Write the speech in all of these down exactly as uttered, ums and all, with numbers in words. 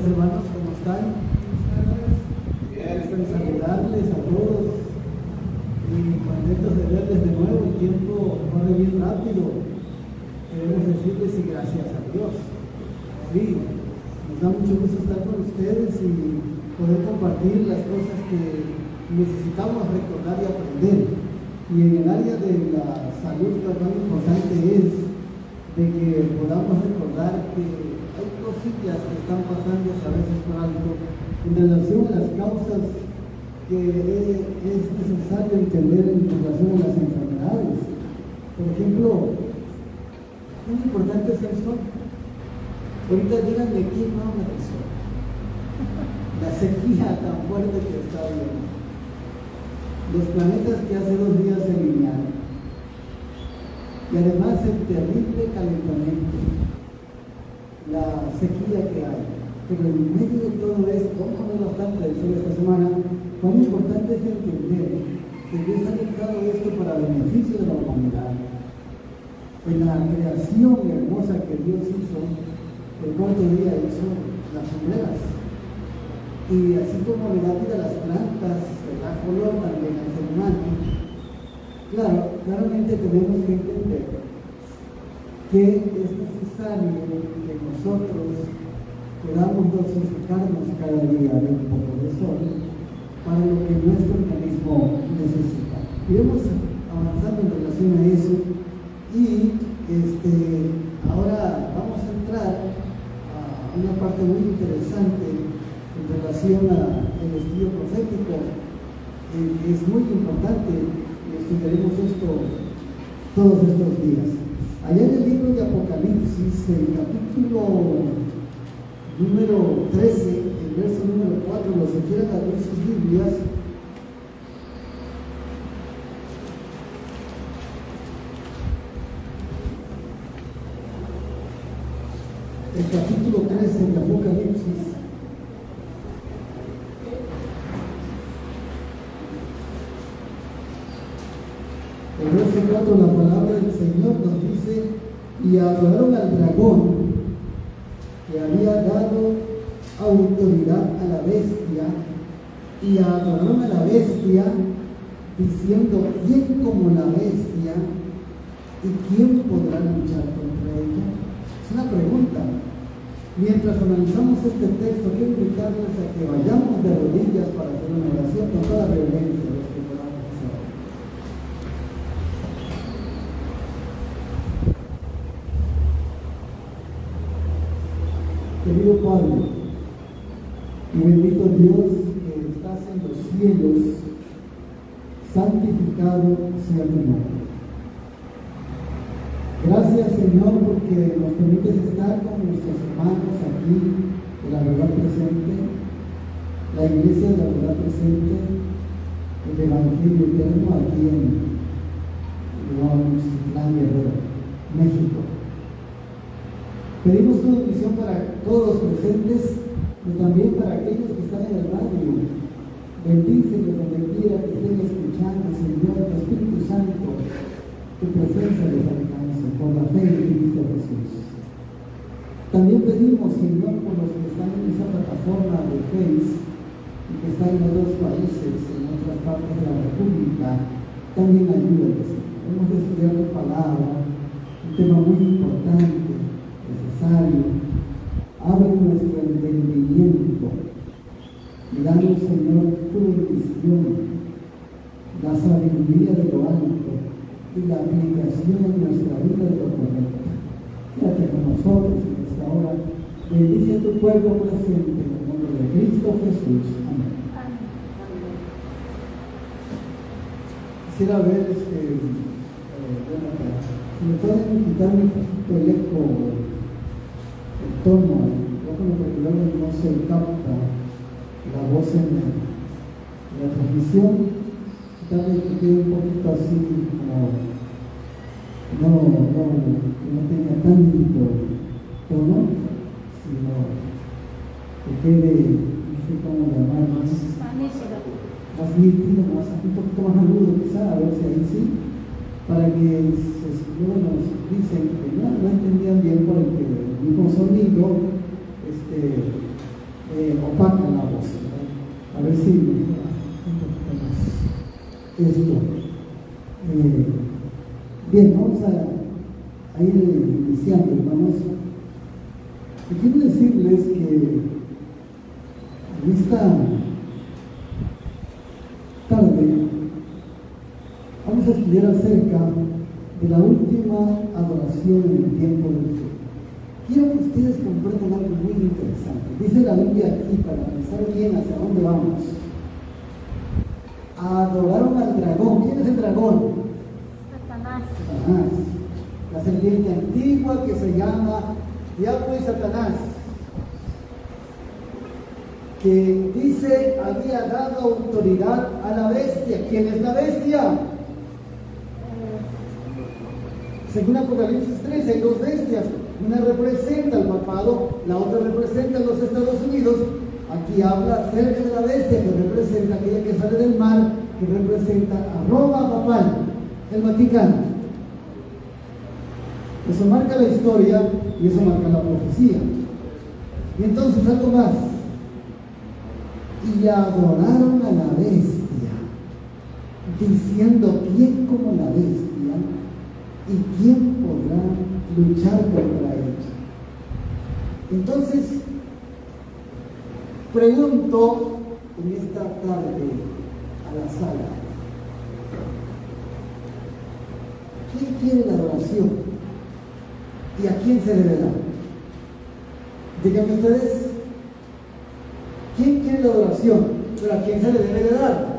hermanos, ¿cómo están? Quiero saludarles a todos y contentos de verles de nuevo. El tiempo corre bien rápido. Queremos decirles y gracias a Dios. Sí, nos da mucho gusto estar con ustedes y poder compartir las cosas que necesitamos recordar y aprender. Y en el área de la salud, lo más importante es de que podamos recordar que hay cosillas que están pasando a veces por algo en relación a las causas que es necesario entender en relación a las enfermedades. Por ejemplo, muy importante es el sol. Ahorita díganme quién no habla del sol. La sequía tan fuerte que está habiendo. Los planetas que hace dos días se alinearon. Y además el terrible calentamiento, la sequía que hay. Pero en medio de todo esto, vamos a ver bastante del sol esta semana, cuán importante es entender que Dios ha dejado esto para beneficio de la humanidad. En la creación hermosa que Dios hizo, el cuarto día hizo las sombreras. Y así como le da vida a las plantas, le da color también al ser humano. Claro, claramente tenemos que entender que es necesario que nosotros podamos dosificarnos cada día de un poco de sol para lo que nuestro organismo necesita. Iremos avanzando en relación a eso y este, ahora vamos a entrar a una parte muy interesante en relación al estudio profético, eh, que es muy importante. Estudiaremos esto todos estos días. Allá en el libro de Apocalipsis, el capítulo número trece, el verso número cuatro, los que quieran abrir sus Biblias. El capítulo trece de Apocalipsis. El verso cuatro, la palabra del Señor nos dice: y adoraron al dragón, que había dado autoridad a la bestia, y adoraron a la bestia, diciendo: ¿quién como la bestia? ¿Y quién podrá luchar contra ella? Es una pregunta. Mientras analizamos este texto, quiero invitarles a que vayamos de rodillas para hacer una oración con toda reverencia. Querido Padre y bendito Dios que estás en los cielos, santificado sea tu nombre. Gracias, Señor, porque nos permites estar con nuestros hermanos aquí de la verdad presente, la iglesia de la verdad presente, el Evangelio eterno aquí en Guadalajara, Guerrero, México. Pedimos tu bendición para todos los presentes, pero también para aquellos que están en el radio. Bendícelos donde quiera que estén escuchando, Señor, tu Espíritu Santo, tu presencia les alcance por la fe en Cristo Jesús. También pedimos, Señor, por los que están en esa plataforma de Face y que están en otros países, en otras partes de la República, también ayúdales. Hemos de estudiar tu palabra, un tema muy importante, necesario. Abre nuestro entendimiento y danos, Señor, tu bendición, la sabiduría de lo alto y la aplicación en nuestra vida de lo correcto. Quédate con nosotros en esta hora. Bendice a tu pueblo presente en el nombre de Cristo Jesús. Amén. Quisiera ver este, eh, bueno, si me pueden quitar un poquito el eco, el tono, porque luego no se capta la voz en la, en la transmisión. Tal vez que quede un poquito así como no, no, que no tenga tanto tono, sino que quede, no sé cómo llamar, más, más nítido, más, un poquito más agudo quizá, a ver si ahí sí, para que luego nos dicen que no, no entendían bien por el mismo sonido, este, eh, opaca la voz, ¿verdad? A ver si mejora un poquito más esto. Eh, bien, vamos a, a ir iniciando, hermanos. Y quiero decirles que en esta tarde vamos a estudiar acerca de la última adoración en el tiempo del fin. Quiero que ustedes comprendan algo muy interesante. Dice la Biblia aquí, para pensar bien hacia dónde vamos. Adoraron al dragón. ¿Quién es el dragón? Satanás. Satanás. La serpiente antigua que se llama Diablo y Satanás, que dice había dado autoridad a la bestia. ¿Quién es la bestia? Según Apocalipsis tres, hay dos bestias. Una representa al papado, la otra representa a los Estados Unidos. Aquí habla acerca de la bestia, que representa aquella que sale del mar, que representa a Roma papal, el Vaticano. Eso marca la historia y eso marca la profecía. Y entonces algo más. Y adoraron a la bestia, diciendo: ¿quién como la bestia? ¿Y quién podrá luchar contra ella? Entonces, pregunto en esta tarde a la sala: ¿quién quiere la adoración? ¿Y a quién se debe dar? Díganme ustedes, ¿quién quiere la adoración? ¿Pero a quién se le debe de dar?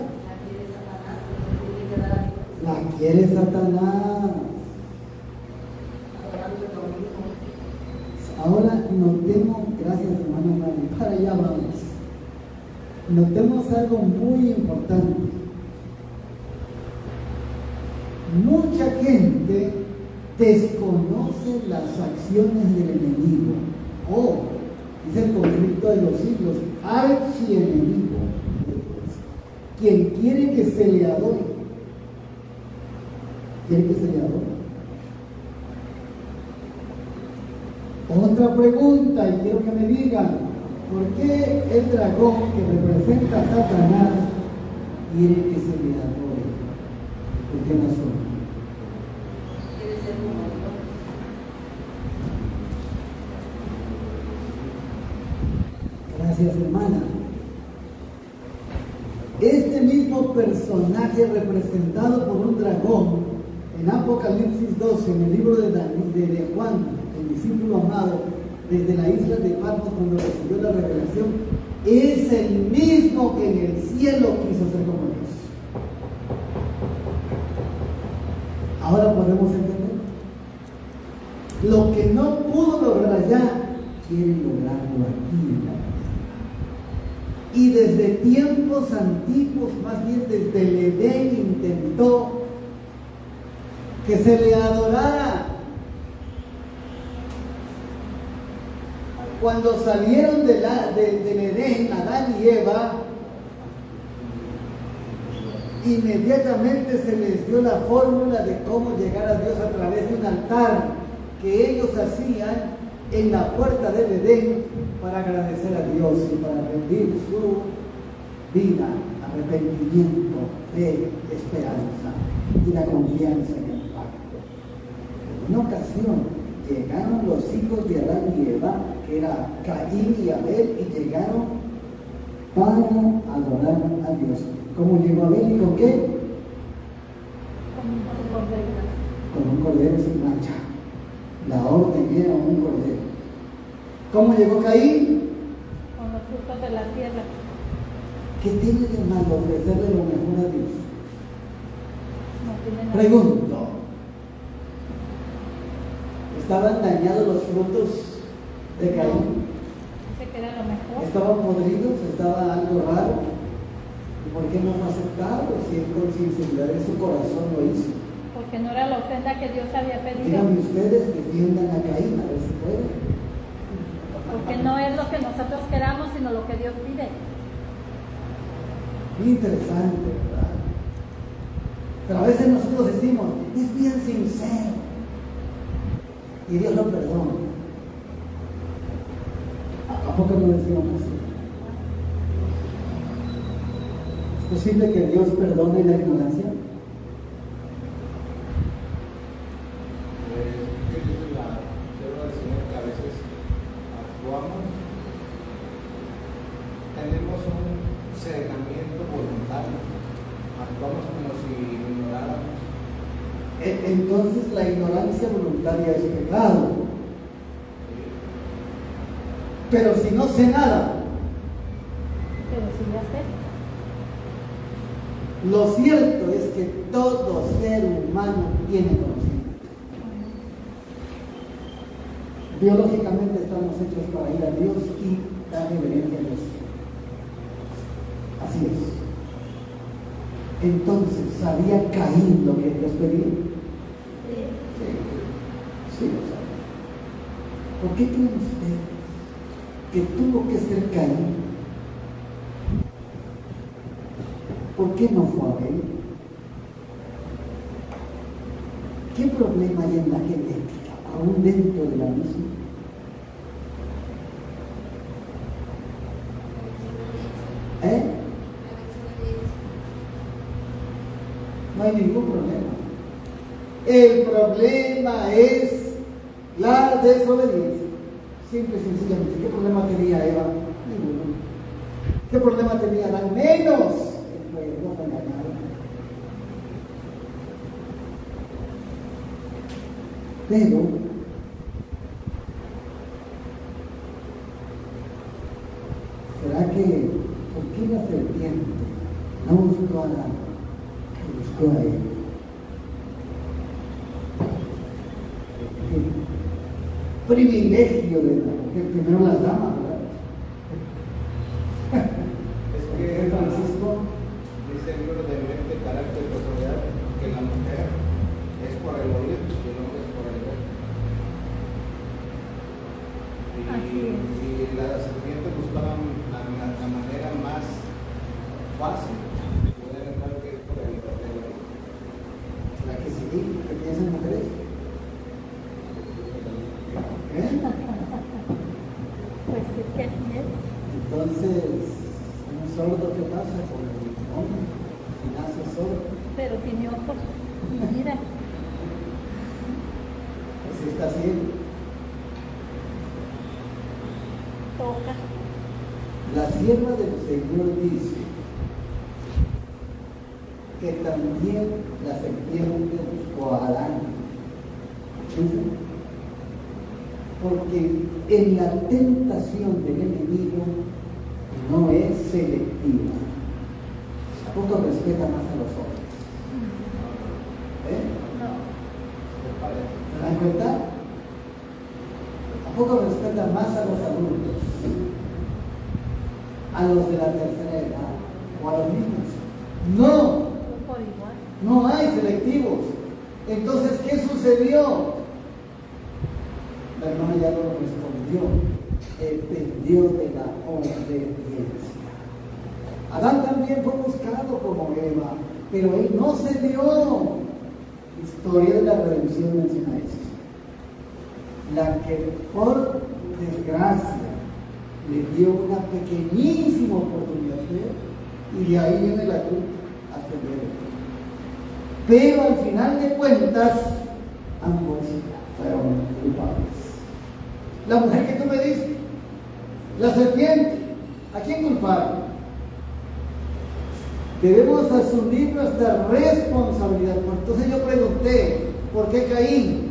La quiere Satanás. Ahora notemos, gracias hermano Mario, para allá vamos. Notemos algo muy importante. Mucha gente desconoce las acciones del enemigo. Oh, es el conflicto de los siglos, archienemigo. Quien quiere que se le adore, quiere que se le adore. Otra pregunta, y quiero que me digan: ¿por qué el dragón que representa a Satanás quiere que se le adore? ¿Por qué razón? Quiere ser como Dios. Gracias, hermana. Este mismo personaje representado por un dragón en Apocalipsis doce, en el libro de, Daniel, de, de Juan, el discípulo amado, desde la isla de Patmos cuando recibió la revelación, es el mismo que en el cielo quiso ser como Dios. Ahora podemos entender. Lo que no pudo lograr allá, quiere lograrlo aquí en la tierra. Y desde tiempos antiguos, más bien desde el Edén, intentó que se le adorara. Cuando salieron de la, de, del Edén, Adán y Eva, inmediatamente se les dio la fórmula de cómo llegar a Dios a través de un altar que ellos hacían en la puerta del Edén para agradecer a Dios y para rendir su vida, arrepentimiento, fe, esperanza y la confianza en el pacto. En una ocasión llegaron los hijos de Adán y Eva, que era Caín y Abel, y llegaron para adorar a Dios. ¿Cómo llegó Abel y con qué? Con un cordero sin mancha. La orden era un cordero. ¿Cómo llegó Caín? Con los frutos de la tierra. ¿Qué tiene de malo ofrecerle lo mejor a Dios? No tiene nada. Pregunto. ¿Estaban dañados los frutos de Caín? Dice que era lo mejor. ¿Estaban podridos? ¿Estaba algo raro? ¿Y por qué no fue aceptado? Si él con sinceridad en su corazón lo hizo. Porque no era la ofrenda que Dios había pedido. Díganme ustedes, defiendan a Caín, a ver si pueden. Porque no es lo que nosotros queramos, sino lo que Dios pide. Muy interesante, ¿verdad? Pero a veces nosotros decimos, es bien sincero. Y Dios lo perdona. ¿A poco no decimos así? posible que Dios perdone la ignorancia? Pues, ¿qué dice la palabra del Señor? Que a veces actuamos, tenemos un cegamiento voluntario, actuamos como si ignoráramos. Entonces la ignorancia voluntaria es pecado. Pero si no sé nada, Pero sí ya sé. lo cierto es que todo ser humano tiene conocimiento. Biológicamente estamos hechos para ir a Dios y dar reverencia a Dios. Así es. Entonces, ¿sabía Caín lo que Dios pedía? Sí, sí lo sabe. ¿Por qué creen ustedes que tuvo que ser Caín? ¿Por qué no fue Abel? ¿Qué problema hay en la genética, aún dentro de la misma? ¿Eh? No hay ningún problema. El problema es la desobediencia. Simple y sencillamente. ¿Qué problema tenía Eva? Ninguno. ¿Qué problema tenía Adán? Menos. No fue engañado. Pero ¿será que por qué la serpiente no buscó a Adán? Buscó a él. El privilegio de la mujer, primero las damas, ¿verdad? Es que Francisco dice el libro de mente, carácter y personalidad que la mujer es por el oír y el hombre es por el ver. Y, Así es. y la serpiente buscaba la, la, la manera más fácil de poder entrar, que es por el oír. La que sí, que piensan mujeres. ¿Eh? Pues es que así es. Entonces, un sordo, ¿qué pasa con el hombre? Si nace sordo, Pero tiene ojos. Mira. así está ciego. Toca. La sierva del Señor dice que también la serpiente buscó a Adán. ¿Sí? Porque en la tentación del enemigo no es selectiva. Tampoco respeta más a los hombres. ¿Eh? No. ¿Se dan cuenta? Tampoco respeta más a los adultos, a los de la tercera edad o a los niños. No, Por igual. no hay selectivos. Entonces, ¿qué sucedió? La hermana ya lo respondió. Dependió de la obediencia. Adán también fue buscado como Eva, pero él no se dio. Historia de la redención menciona eso. La que por desgracia le dio una pequeñísima oportunidad de, y de ahí viene la culpa hasta el día de hoy. Pero al final de cuentas, ambos fueron culpables. La mujer que tú me diste, la serpiente, ¿a quién culparon? Debemos asumir nuestra responsabilidad. Entonces yo pregunté, ¿por qué Caín?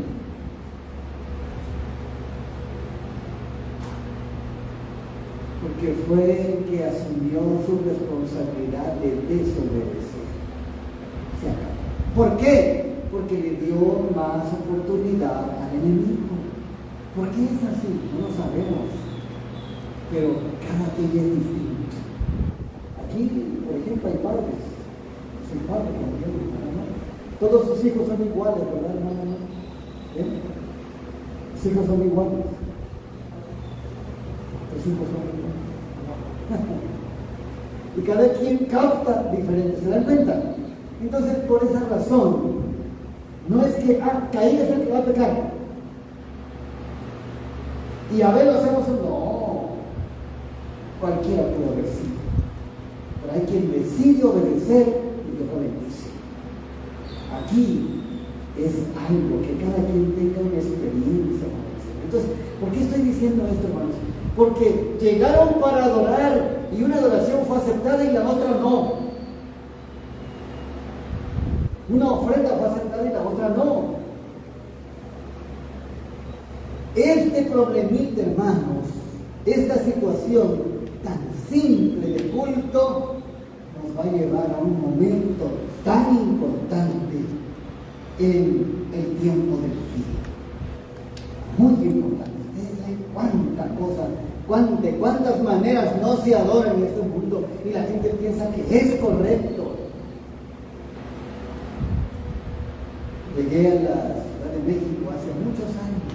Porque fue el que asumió su responsabilidad de desobedecer. Se acabó. ¿Por qué? Porque le dio más oportunidad al enemigo. ¿Por qué es así? No lo sabemos. Pero cada quien es distinto. Aquí, por ejemplo, hay padres. Sin padre, como yo, hermano. Todos sus hijos son iguales, ¿verdad, hermano? ¿Eh? Sus hijos son iguales. Tus hijos son iguales. Y cada quien capta diferente, ¿se dan cuenta? Entonces, por esa razón, no es que ah, Caín es el que va a pecar. Y a ver, lo hacemos un no. Cualquiera puede haber sido. pero hay quien decide obedecer y Dios lo bendice. Aquí es algo que cada quien tenga una experiencia con el Señor. Entonces, ¿por qué estoy diciendo esto, hermanos? Porque llegaron para adorar y una adoración fue aceptada y la otra no. Una ofrenda fue aceptada y la otra no. Este problemita, hermanos, esta situación tan simple de culto nos va a llevar a un momento tan importante en el tiempo del fin. Muy importante. Ustedes saben cuántas cosas, cuántas, cuántas maneras no se adoran en este mundo y la gente piensa que es correcto. Llegué a la Ciudad de México hace muchos años.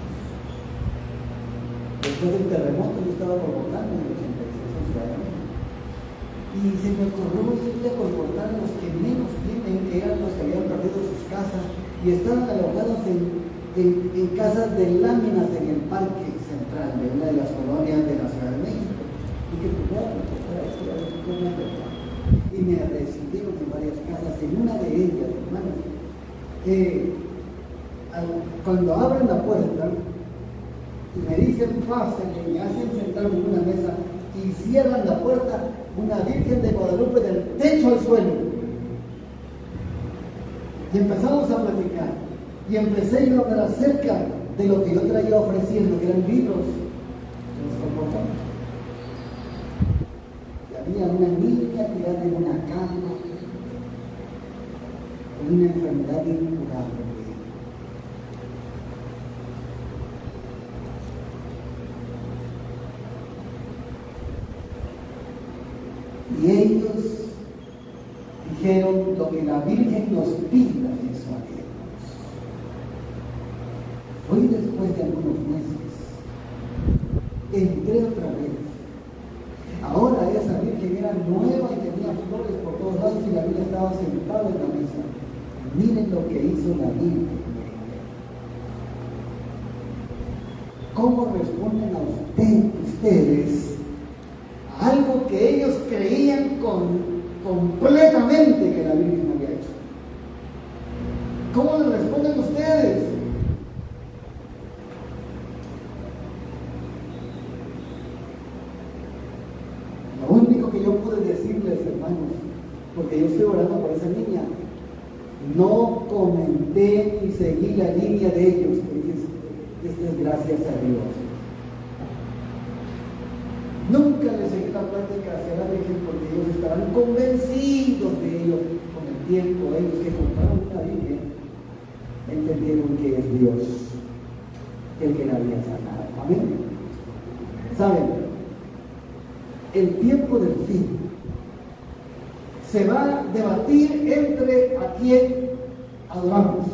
Después del terremoto yo estaba por Bogotá en el ochenta y seis en Ciudad de México. Y se me ocurrió ir a comportar a los que menos tienen, que eran los que habían perdido sus casas y estaban alojados en, en, en casas de láminas en el Parque Central de una de las colonias de la Ciudad de México. Y que pudiera comportar a esto y me recibieron en varias casas, en una de ellas, hermanos. Eh, cuando abren la puerta y me dicen pásenle, me hacen sentarme en una mesa y cierran la puerta, una Virgen de Guadalupe del techo al suelo, y empezamos a platicar y empecé yo a hablar acerca de lo que yo traía ofreciendo, que eran libros que nos comportamos. Y había una niña tirada en una cama con una enfermedad incurable. Y ellos dijeron lo que la Virgen nos pida, eso haremos. Hoy, después de algunos meses, entré otra vez. Ahora esa Virgen era nueva y tenía flores por todos lados y la Virgen estaba sentada en la mesa. Miren lo que hizo la Virgen. ¿Cómo responden a usted, ustedes a algo que ellos creían con, completamente que la Virgen había hecho? ¿Cómo le responden ustedes? Lo único que yo pude decirles, hermanos, porque yo estoy orando por esa niña, no comenté ni seguí la línea de ellos, porque esto es gracias a Dios. Nunca les seguí la plática hacia la Virgen porque ellos estaban convencidos de ellos con el tiempo. Ellos que compraron la Virgen entendieron que es Dios el que la había sanado. Amén. ¿Saben? El tiempo del fin se va a debatir entre a quién adoramos.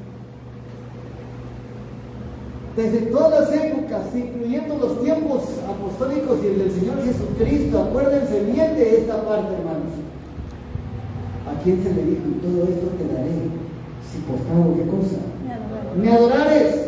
Desde todas las épocas, incluyendo los tiempos apostólicos y el del Señor Jesucristo, acuérdense bien de esta parte, hermanos. ¿A quién se le dijo? Todo esto te daré si postrado qué cosa? Me adorares.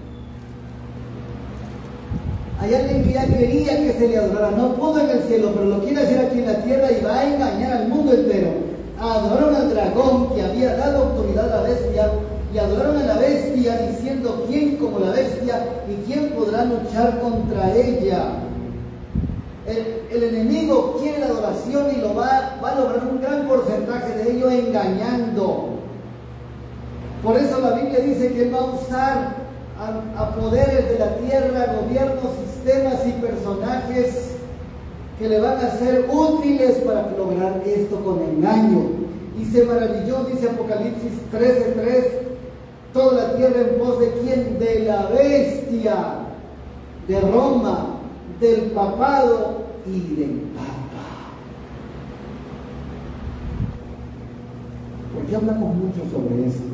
Hay alguien que ya quería que se le adorara, no pudo en el cielo, pero lo quiere hacer aquí en la tierra y va a engañar al mundo entero. Adoraron al dragón que había dado autoridad a la bestia y adoraron a la bestia diciendo quién como la bestia y quién podrá luchar contra ella. El, el enemigo quiere la adoración y lo va, va a lograr un gran porcentaje de ello engañando. Por eso la Biblia dice que él va a usar a, a poderes de la tierra, gobiernos, sistemas y personajes que le van a ser útiles para lograr esto con engaño. Y se maravilló, dice Apocalipsis trece tres, toda la tierra en pos de quién, de la bestia, de Roma, del papado y del papa. ¿Por qué hablamos mucho sobre esto?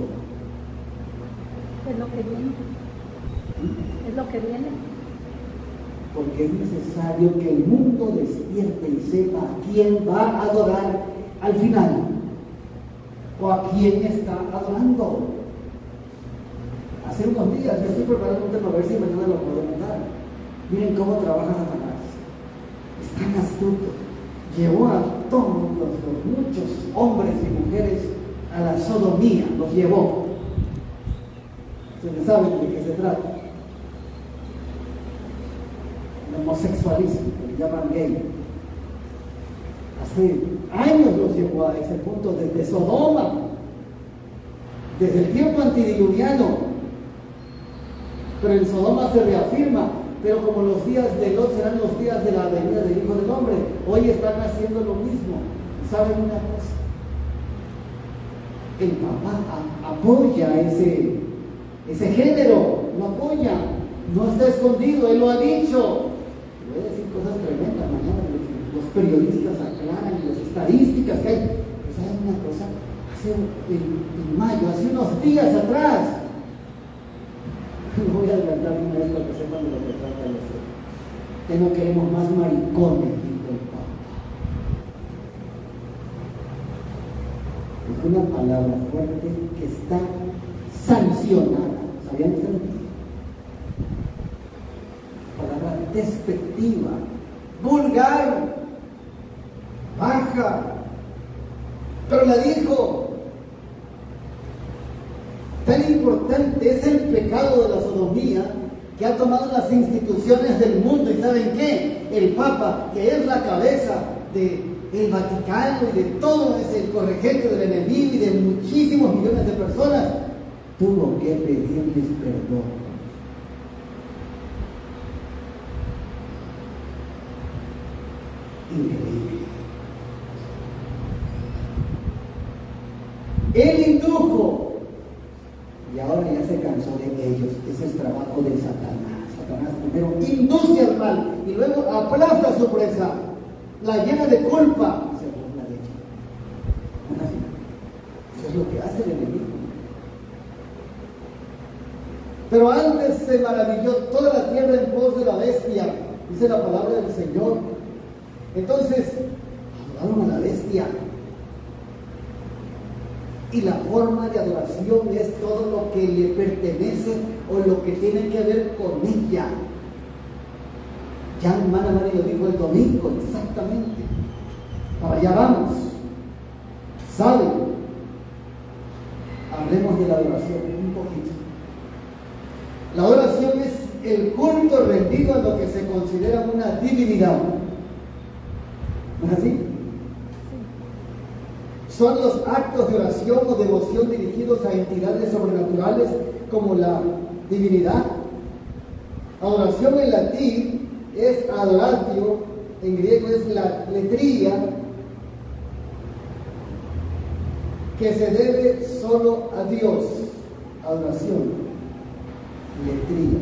Es lo que viene. Es lo que viene. Porque es necesario que el mundo despierte y sepa a quién va a adorar al final, o a quién está adorando. Hace unos días yo estoy preparando un tema, a ver si mañana lo podemos dar. Miren cómo trabaja Satanás. Es tan astuto. llevó a todos los, los muchos hombres y mujeres a la sodomía, los llevó. Ustedes saben de qué se trata. El homosexualismo, que le llaman gay. Hace años los llevó a ese punto, desde Sodoma, desde el tiempo antidiluviano. Pero en Sodoma se reafirma, pero como los días de Lot serán los días de la venida del Hijo del Hombre, hoy están haciendo lo mismo. ¿Saben una cosa? El Papa a, apoya ese, ese género, lo apoya, no está escondido, él lo ha dicho. Voy a decir cosas tremendas mañana, los periodistas aclaran y las estadísticas que hay. Pues hay una cosa, hace en, en mayo, hace unos días atrás, no voy a adelantar una vez para que sepan de lo que trata de hacer, que no queremos más maricones, dijo el Papa. Es una palabra fuerte que está sancionada. ¿Sabían ustedes? Palabra despectiva, vulgar, baja, pero la dijo. Tan importante es el pecado de la sodomía que ha tomado las instituciones del mundo. ¿Y saben qué? El Papa, que es la cabeza del Vaticano y de todo ese corregente del enemigo y de muchísimos millones de personas, tuvo que pedirles perdón. Increíble. Él indujo. Y ahora ya se cansó de ellos. Ese es trabajo de Satanás. Satanás primero induce al mal y luego aplasta a su presa, la llena de culpa y se burla de ella. Eso es lo que hace el enemigo. Pero antes se maravilló toda la tierra en pos de la bestia, dice la palabra del Señor. Entonces, adoraron a la bestia. Y la forma de adoración es todo lo que le pertenece o lo que tiene que ver con ella. Ya hermana María lo dijo el domingo, exactamente. Para allá vamos. ¿Saben? Hablemos de la adoración un poquito. La adoración es el culto rendido a lo que se considera una divinidad. ¿No es así? Son los actos de oración o devoción dirigidos a entidades sobrenaturales como la divinidad. Adoración en latín es adoratio, en griego es la letría, que se debe solo a Dios. Adoración, letría.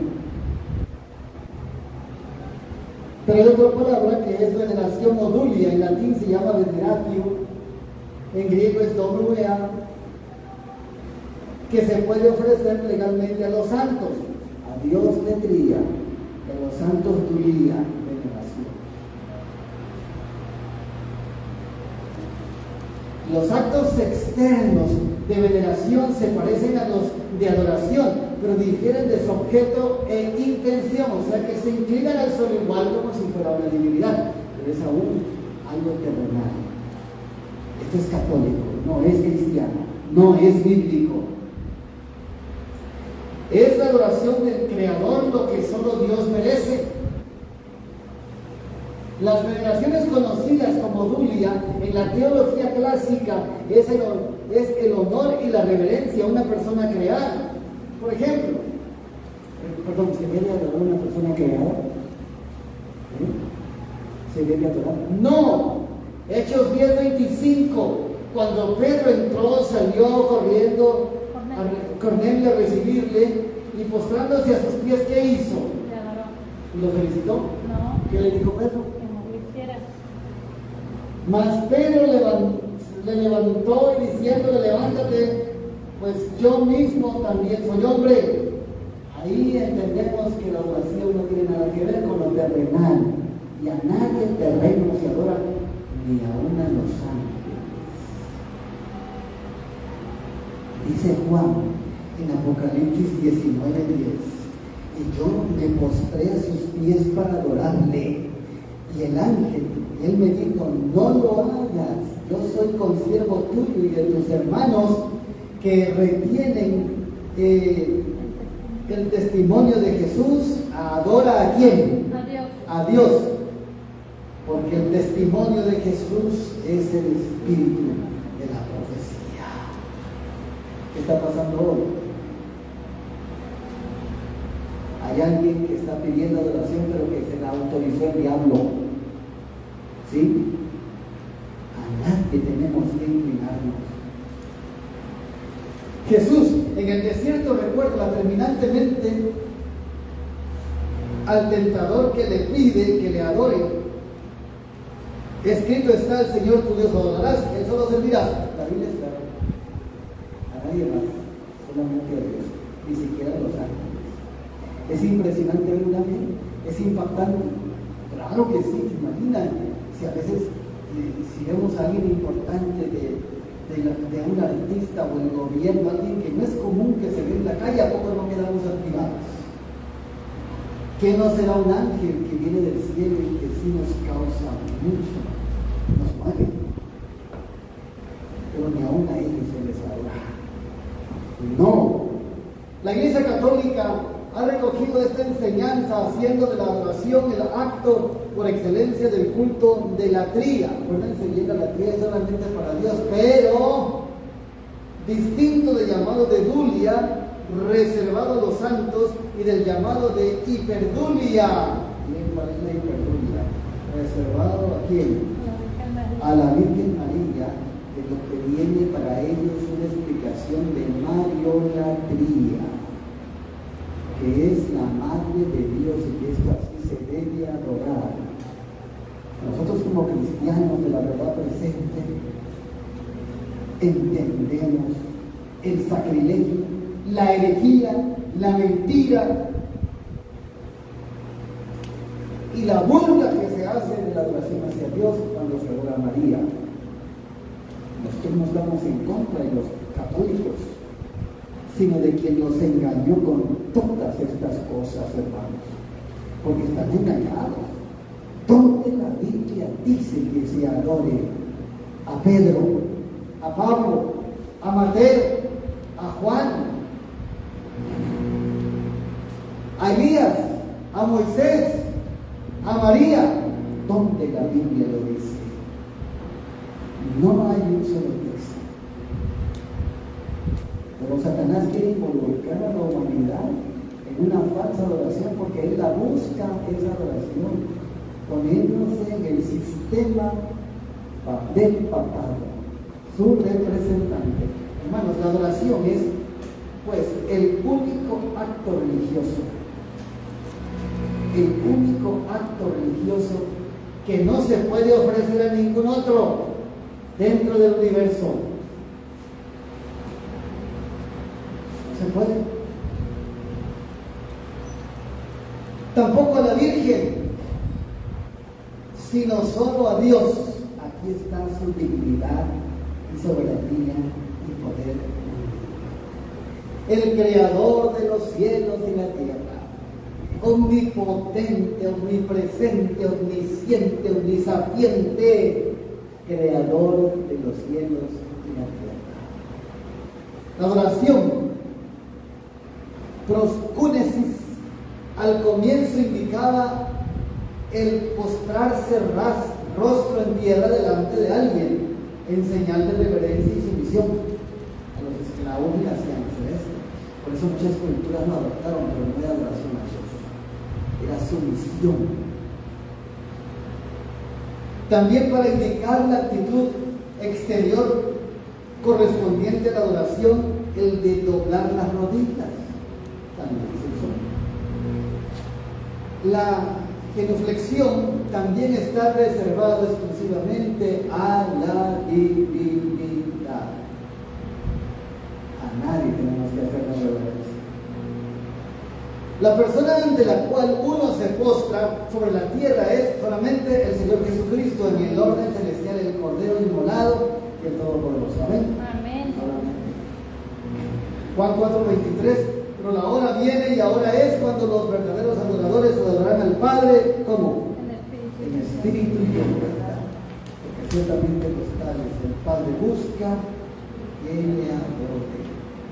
Pero hay otra palabra que es veneración o dulia, en latín se llama veneratio. En griego es dominea, que se puede ofrecer legalmente a los santos. A Dios letría, a los santos dulia, veneración. Los actos externos de veneración se parecen a los de adoración, pero difieren de su objeto e intención, o sea que se inclinan al sol igual como si fuera una divinidad, pero es aún algo terrenal. Esto es católico, no es cristiano, no es bíblico. Es la adoración del Creador lo que solo Dios merece. Las veneraciones conocidas como dulia en la teología clásica es el, es el honor y la reverencia a una persona creada. Por ejemplo, perdón, ¿se debe adorar a una persona creada? ¿Eh? ¿Se debe adorar? ¡No! Hechos diez veinticinco, cuando Pedro entró, salió corriendo a Cornelio a recibirle y postrándose a sus pies, ¿qué hizo? Le adoró. ¿Lo felicitó? No. ¿Qué le dijo Pedro? Que no lo hiciera. Mas Pedro levantó, le levantó y diciéndole, levántate, pues yo mismo también soy hombre. Ahí entendemos que la adoración no tiene nada que ver con lo terrenal, y a nadie el terreno se adora, ni aún a los ángeles. Dice Juan en Apocalipsis diecinueve diez, y yo me postré a sus pies para adorarle, Y el ángel, él me dijo, no lo hagas, yo soy consiervo tuyo y de tus hermanos que retienen eh, el testimonio de Jesús. ¿Adora a quién? A Dios. A Dios. Porque el testimonio de Jesús es el espíritu de la profecía. ¿Qué está pasando hoy? Hay alguien que está pidiendo adoración, pero que se la autorizó el diablo. ¿Sí? A nadie tenemos que inclinarnos. Jesús en el desierto recuerda terminantemente al tentador que le pide que le adore. Escrito está: el Señor tu Dios adorarás, Él solo servirá. La Biblia es clara. A nadie más, solamente a Dios, ni siquiera a los ángeles. Es impresionante ver una vida, es impactante. Claro que sí, te imaginas, si a veces eh, si vemos a alguien importante de, de, la, de un artista o el gobierno, alguien que no es común que se ve en la calle, ¿a poco no quedamos activados? ¿Qué no será un ángel que viene del cielo y que sí nos causa mucho, nos mueve? Pero ni aún a ellos se les adora. No. La Iglesia Católica ha recogido esta enseñanza haciendo de la adoración el acto por excelencia del culto de la tría. Acuérdense bien, la tría es solamente para Dios, pero distinto del llamado de dulia, reservado a los santos, y del llamado de hiperdulia. ¿Cuál es la hiperdulia? Reservado a quién? A la Virgen María, de lo que viene para ellos una explicación de mariolatría, que es la madre de Dios y que esto así se debe adorar. Nosotros como cristianos de la verdad presente entendemos el sacrilegio, la herejía, la mentira y la burla que se hace de la adoración hacia Dios cuando se adora a María. Nosotros no estamos en contra de los católicos, sino de quien nos engañó con todas estas cosas, hermanos, porque están engañados. ¿Dónde la Biblia dice que se adore a Pedro, a Pablo, a Mateo, a Juan, a Elías, a Moisés, a María? ¿Dónde la Biblia lo dice? No hay un solo texto. Pero Satanás quiere involucrar a la humanidad en una falsa adoración, porque él la busca, esa adoración, poniéndose en el sistema del papado, su representante. Hermanos, la adoración es pues el único acto religioso, el único acto religioso que no se puede ofrecer a ningún otro dentro del universo. No se puede. Tampoco a la Virgen, sino solo a Dios. Aquí está su dignidad y soberanía y poder. El creador de los cielos y la tierra, omnipotente, omnipresente, omnisciente, omnisapiente, creador de los cielos y la tierra. La adoración, proscúnesis, al comienzo indicaba el postrarse ras, rostro en tierra delante de alguien, en señal de reverencia y sumisión. A los esclavos y hacían esto. Por eso muchas culturas lo adoptaron, pero no era adoración a Dios, era sumisión. También para indicar la actitud exterior correspondiente a la adoración, el de doblar las rodillas. También se usó. La genuflexión también está reservado exclusivamente a la divinidad. A nadie tenemos que hacer reverencia. La persona ante la cual uno se postra sobre la tierra es solamente el Señor Jesucristo, en el orden celestial, el Cordero inmolado y el Todopoderoso. Amén. Amén. Juan cuatro veintitrés. Pero la hora viene y ahora es cuando los verdaderos adoradores adorarán al Padre, ¿cómo? En en espíritu y en verdad, porque ciertamente los tales el Padre busca que le adore.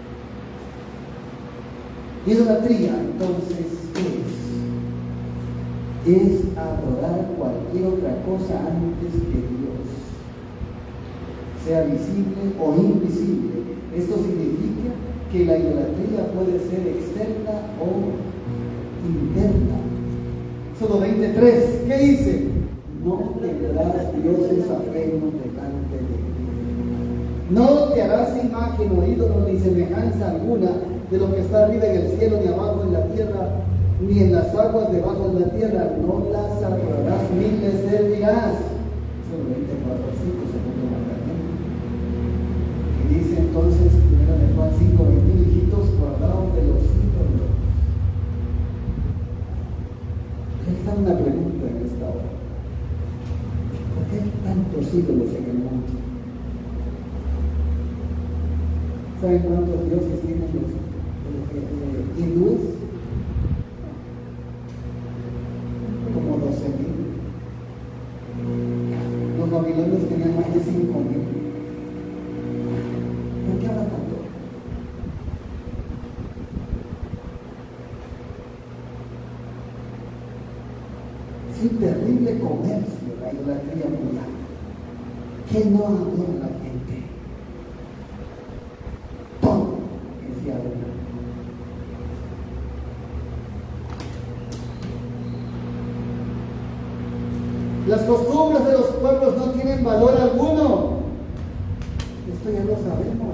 Idolatría, entonces, es, es adorar cualquier otra cosa antes que Dios, sea visible o invisible. Esto significa que la idolatría puede ser externa o interna. Éxodo veintitrés, ¿qué dice? No tendrás dioses ajenos delante de ti. No te harás imagen o ídolo ni semejanza alguna de lo que está arriba en el cielo, ni abajo en la tierra, ni en las aguas debajo de la tierra. No las adorarás ni les servirás. Éxodo veinticuatro, cinco, segundo mandamiento. Y dice entonces, primero de Juan cinco, veintiuno, hijitos, guardaos de los ídolos. Esta es una pregunta en esta hora. ¿Por qué hay tantos ídolos en el mundo? ¿Saben cuántos dioses tienen los eh, eh, hindúes? Como doce mil. Los babilonios tenían más de cinco mil. ¿Por qué habla tanto? Es un terrible comercio la idolatría mundial. ¿Qué no adora la gente? Todo es de adorar. Las costumbres de los pueblos no tienen valor alguno. Esto ya lo sabemos.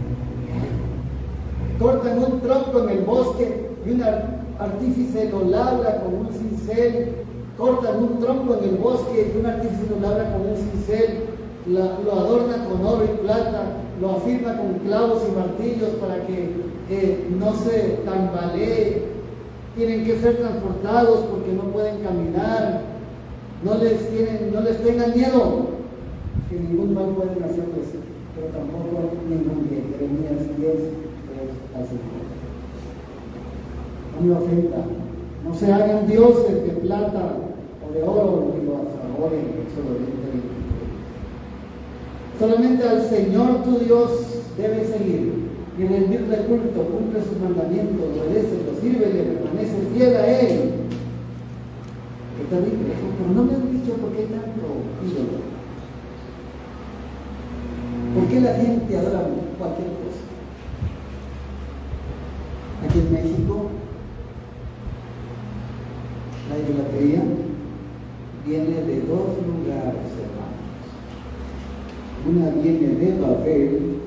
Cortan un tronco en el bosque y un artífice lo labra con un cincel. Cortan un tronco en el bosque y un artífice lo labra con un cincel. La, lo adorna con oro y plata. Lo afirma con clavos y martillos para que eh, no se tambalee. Tienen que ser transportados porque no pueden caminar. No les, tienen, no les tengan miedo, que ningún mal pueden hacerles, pero tampoco ningún bien. Jeremías diez, tres al cinco. No me ofenda, no se hagan dioses de plata o de oro y los adoren. Éxodo veinte, veintitrés. Solamente al Señor tu Dios debes seguir y rendirle culto, cumple sus mandamientos, obedécelo, sírvele, permanece fiel a Él. Qué terrible, pero no me han dicho por qué tanto ídolo. ¿Por qué la gente adora cualquier cosa? Aquí en México, la idolatría viene de dos lugares, hermanos. Una viene de Babel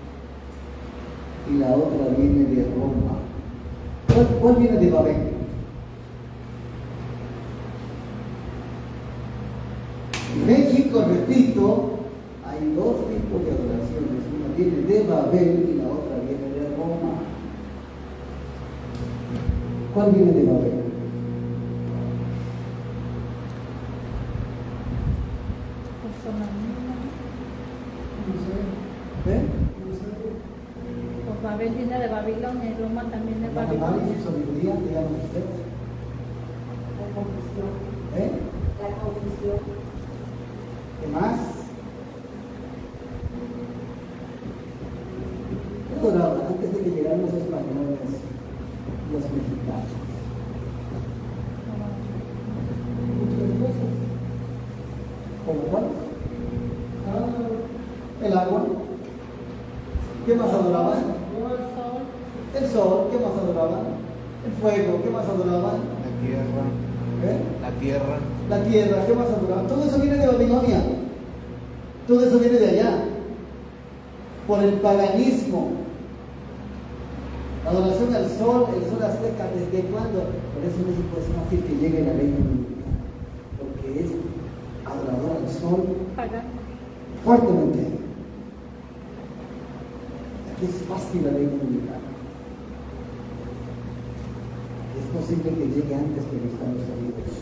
y la otra viene de Roma. ¿Cuál, cuál viene de Babel? En México, repito, hay dos tipos de adoraciones. Una viene de Babel y la otra viene de Roma. ¿Cuál viene de Babel? ¿Eh? Pues Babel viene de Babilonia y Roma también de Babilonia. ¿Análisis o Biblia? Díganos ustedes. La confusión. ¿Eh? La confusión. ¿Qué más? Adoraban antes de que llegaran los españoles, los mexicanos. Muchas cosas. ¿Como cuál? Ah, el agua. ¿Qué más adoraban? El sol. El sol. ¿Qué más adoraban? El fuego. ¿Qué más adoraban? La tierra. ¿Eh? La tierra. La tierra. ¿Qué más adoraban? Todo eso viene de Babilonia. Todo eso viene de allá. Por el paganismo. La adoración al sol, el sol azteca, ¿desde cuándo? Por eso México es fácil que llegue la ley dominicana. Porque es adorador al sol fuertemente. Aquí es fácil la ley dominicana. Es posible que llegue antes que en Estados Unidos.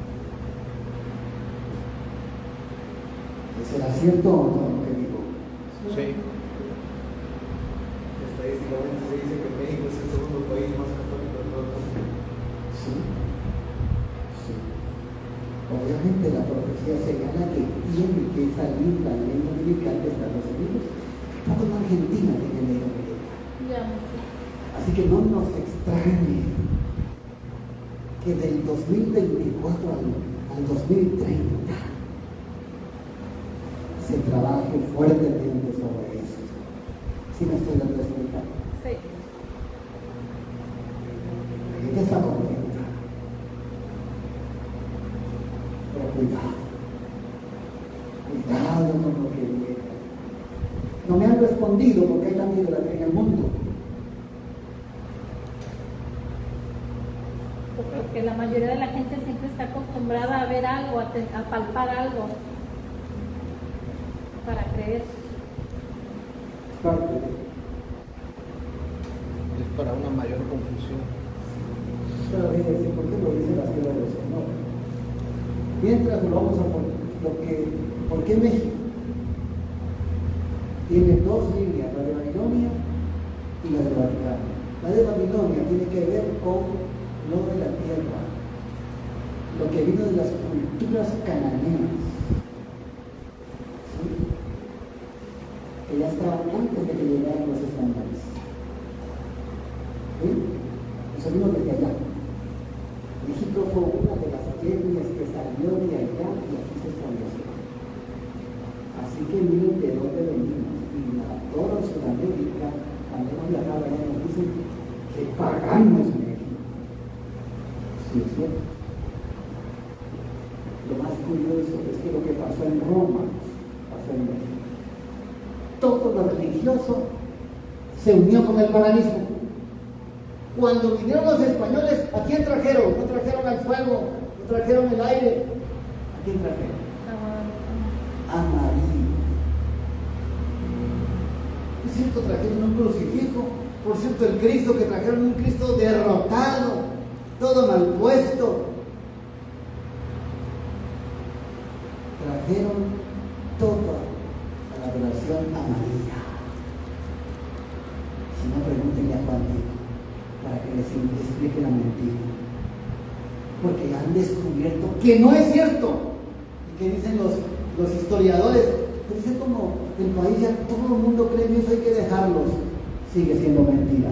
¿Será cierto o no lo que digo? Sí. Estadísticamente se dice que México es el segundo país más católico de todo el mundo. Sí. Sí. obviamente la profecía señala que tiene que salir la ley dominical de Estados Unidos. Tampoco en Argentina tiene ley dominical. Ya. Así que no nos extrañe que del dos mil veinticuatro al, al dos mil treinta se trabaje fuertemente sobre eso. ¿Sí me estoy dando cuenta? Sí. Ella está contenta. Pero cuidado. Cuidado con lo que llega. No me han respondido porque hay tanta idolatría en el mundo. Porque la mayoría de la gente siempre está acostumbrada a ver algo, a, te- a palpar algo para creer. Parte de- Es para una mayor confusión. Pero voy a decir, ¿por qué lo dice la ciudad del Señor? Mientras lo vamos a poner, lo que, ¿por qué México? Tiene dos líneas, la de Babilonia y la de Vaticano. La de Babilonia tiene que ver con lo de la tierra, lo que vino de las culturas cananeas, ¿sí? Que ya estaban antes de que llegaran los españoles. ¿Sí? Eso vino desde allá. México fue una de las etnias que salió de allá y aquí se estableció. Así que miren de dónde venimos. Y la, toda Sudamérica, cuando hemos viajado allá, nos dicen que pagamos México. Sí, es cierto. Lo más curioso es que lo que pasó en Roma pasó en México. Todo lo religioso se unió con el paganismo. Cuando vinieron los españoles, ¿a quién trajeron? No trajeron al fuego, no trajeron el aire. ¿A quién trajeron? A María. Es cierto, trajeron un crucifijo. Por cierto, el Cristo que trajeron, un Cristo derrotado, todo mal puesto. Trajeron toda la adoración a María. Si no, pregúntenle a Juan Diego, para que les explique la mentira. Porque han descubierto que no es cierto. Y que dicen los, los historiadores, pues es como el país ya todo el mundo cree en eso, hay que dejarlos. Sigue siendo mentira.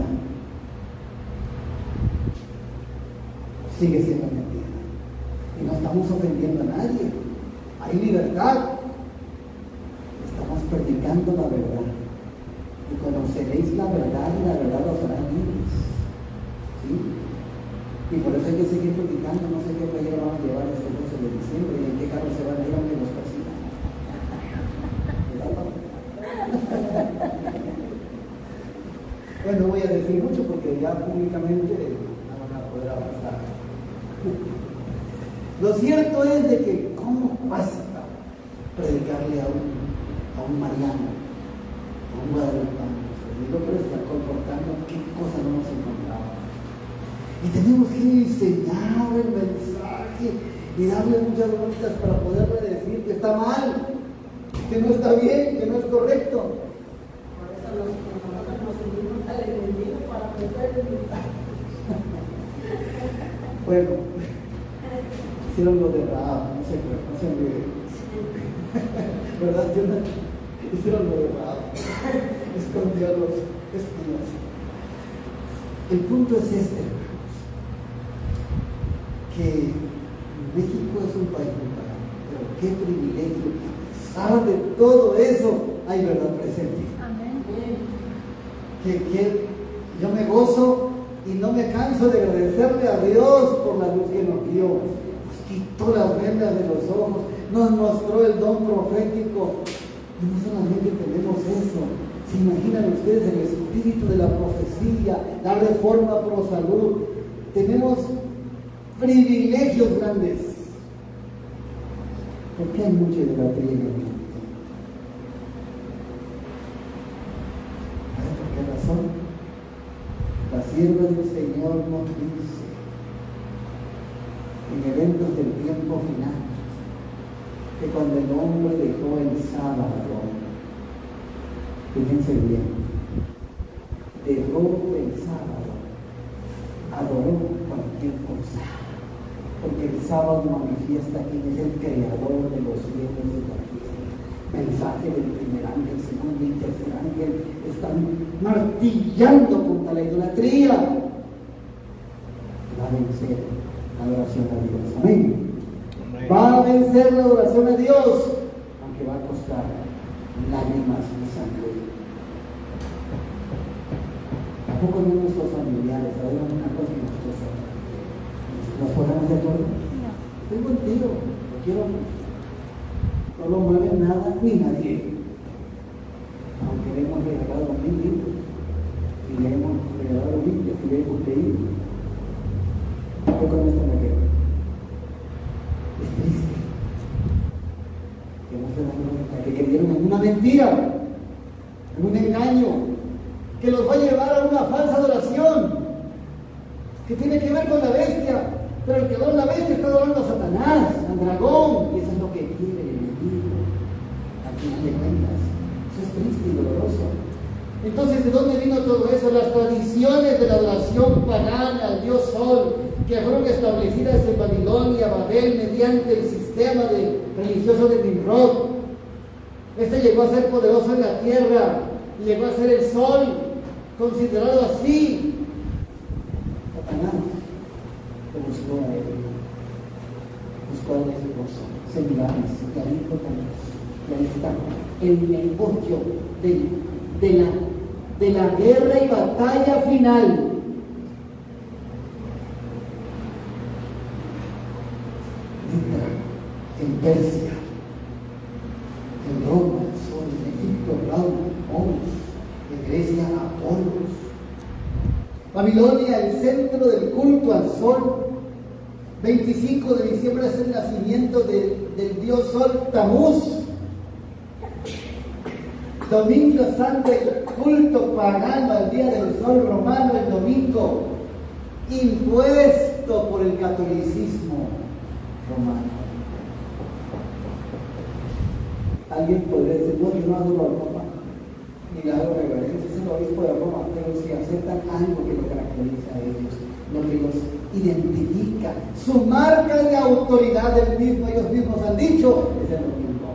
Sigue siendo mentira. Y no estamos ofendiendo a nadie. Hay libertad. Estamos predicando la verdad. Y conoceréis la verdad y la verdad os hará libres. ¿Sí? Y por eso hay que seguir predicando. No sé qué playera van a llevar este doce de diciembre y en qué carro se van a ir aunque los persigan. Bueno, no voy a decir mucho porque ya públicamente no van a poder avanzar. Lo cierto es de que ¿cómo basta predicarle a un, a un mariano, a un guadalupano? Digo, pero está comportando, qué cosa no nos encontramos. Y tenemos que enseñar el mensaje y darle muchas vueltas para poderle decir que está mal, que no está bien, que no es correcto. Por eso los nosotros nos unimos al enemigo para aprender el mensaje. Bueno, hicieron lo de Rahab, no sé, no sé, ¿verdad? Yo no, hicieron lo de Rahab, escondió a los espías. El punto es este, que México es un país muy pagano, pero qué privilegio, a pesar de todo eso, hay verdad presente. Amén. Que, que yo me gozo y no me canso de agradecerle a Dios por la luz que nos dio. Nos quitó las vendas de los ojos, nos mostró el don profético. Y no solamente tenemos eso, se imaginan ustedes el espíritu de la profecía, la reforma pro salud. Tenemos privilegios grandes. ¿Por qué hay mucha idolatría en el mundo? ¿Sabes por qué razón? La sierva del Señor nos dice en eventos del tiempo final que cuando el hombre dejó el sábado, fíjense bien, dejó el sábado, adoró cualquier cosa. porque el sábado manifiesta quién es el creador de los cielos y de la tierra. Mensaje del primer ángel, segundo y tercer ángel están martillando contra la idolatría. Va a vencer la adoración a Dios. Amén. Va a vencer la adoración a Dios, aunque va a costar lágrimas y sangre. Tampoco no nuestros familiares, sabemos una cosa que nosotros sabemos. ¿Nos ponemos de acuerdo? No. Estoy contigo, lo quiero. No lo mueve nada ni nadie. Aunque le hemos regalado mil libros, y le hemos regalado Biblias, y le hemos leído, tampoco no está en la guerra. Es triste que no se dan cuenta que creyeron en una mentira, en un engaño, que los va a llevar a una falsa adoración, que tiene que ver con la bestia, pero el que adora la bestia está adorando a Satanás, al dragón, y eso es lo que quiere el enemigo, al final de cuentas. Eso es triste y doloroso. Entonces, ¿de dónde vino todo eso? Las tradiciones de la adoración pagana al dios Sol, que fueron establecidas en Babilonia, Babel, mediante el sistema de, religioso de Nimrod. Este llegó a ser poderoso en la tierra, y llegó a ser el Sol, considerado así. Satanás lo buscó a él, buscó a ese gozo, semilares, y ahí fue con Dios. Y ahí está el negocio de, de, la, de la guerra y batalla final. En Persia, en Roma, el sol, en Egipto, Raúl, Horus, en Grecia, Apolos. Babilonia, el centro del culto al sol. veinticinco de diciembre es el nacimiento de, del dios Sol, Tamuz. Domingo Santo, el culto pagano al día del sol romano, el domingo, impuesto por el catolicismo romano. Alguien podría decir, no, yo no adoro a Roma, ni le hago reverencia, es el obispo de Roma, pero si aceptan algo que lo caracteriza a ellos, lo que los identifica, su marca de autoridad del mismo, ellos mismos han dicho, es el domingo.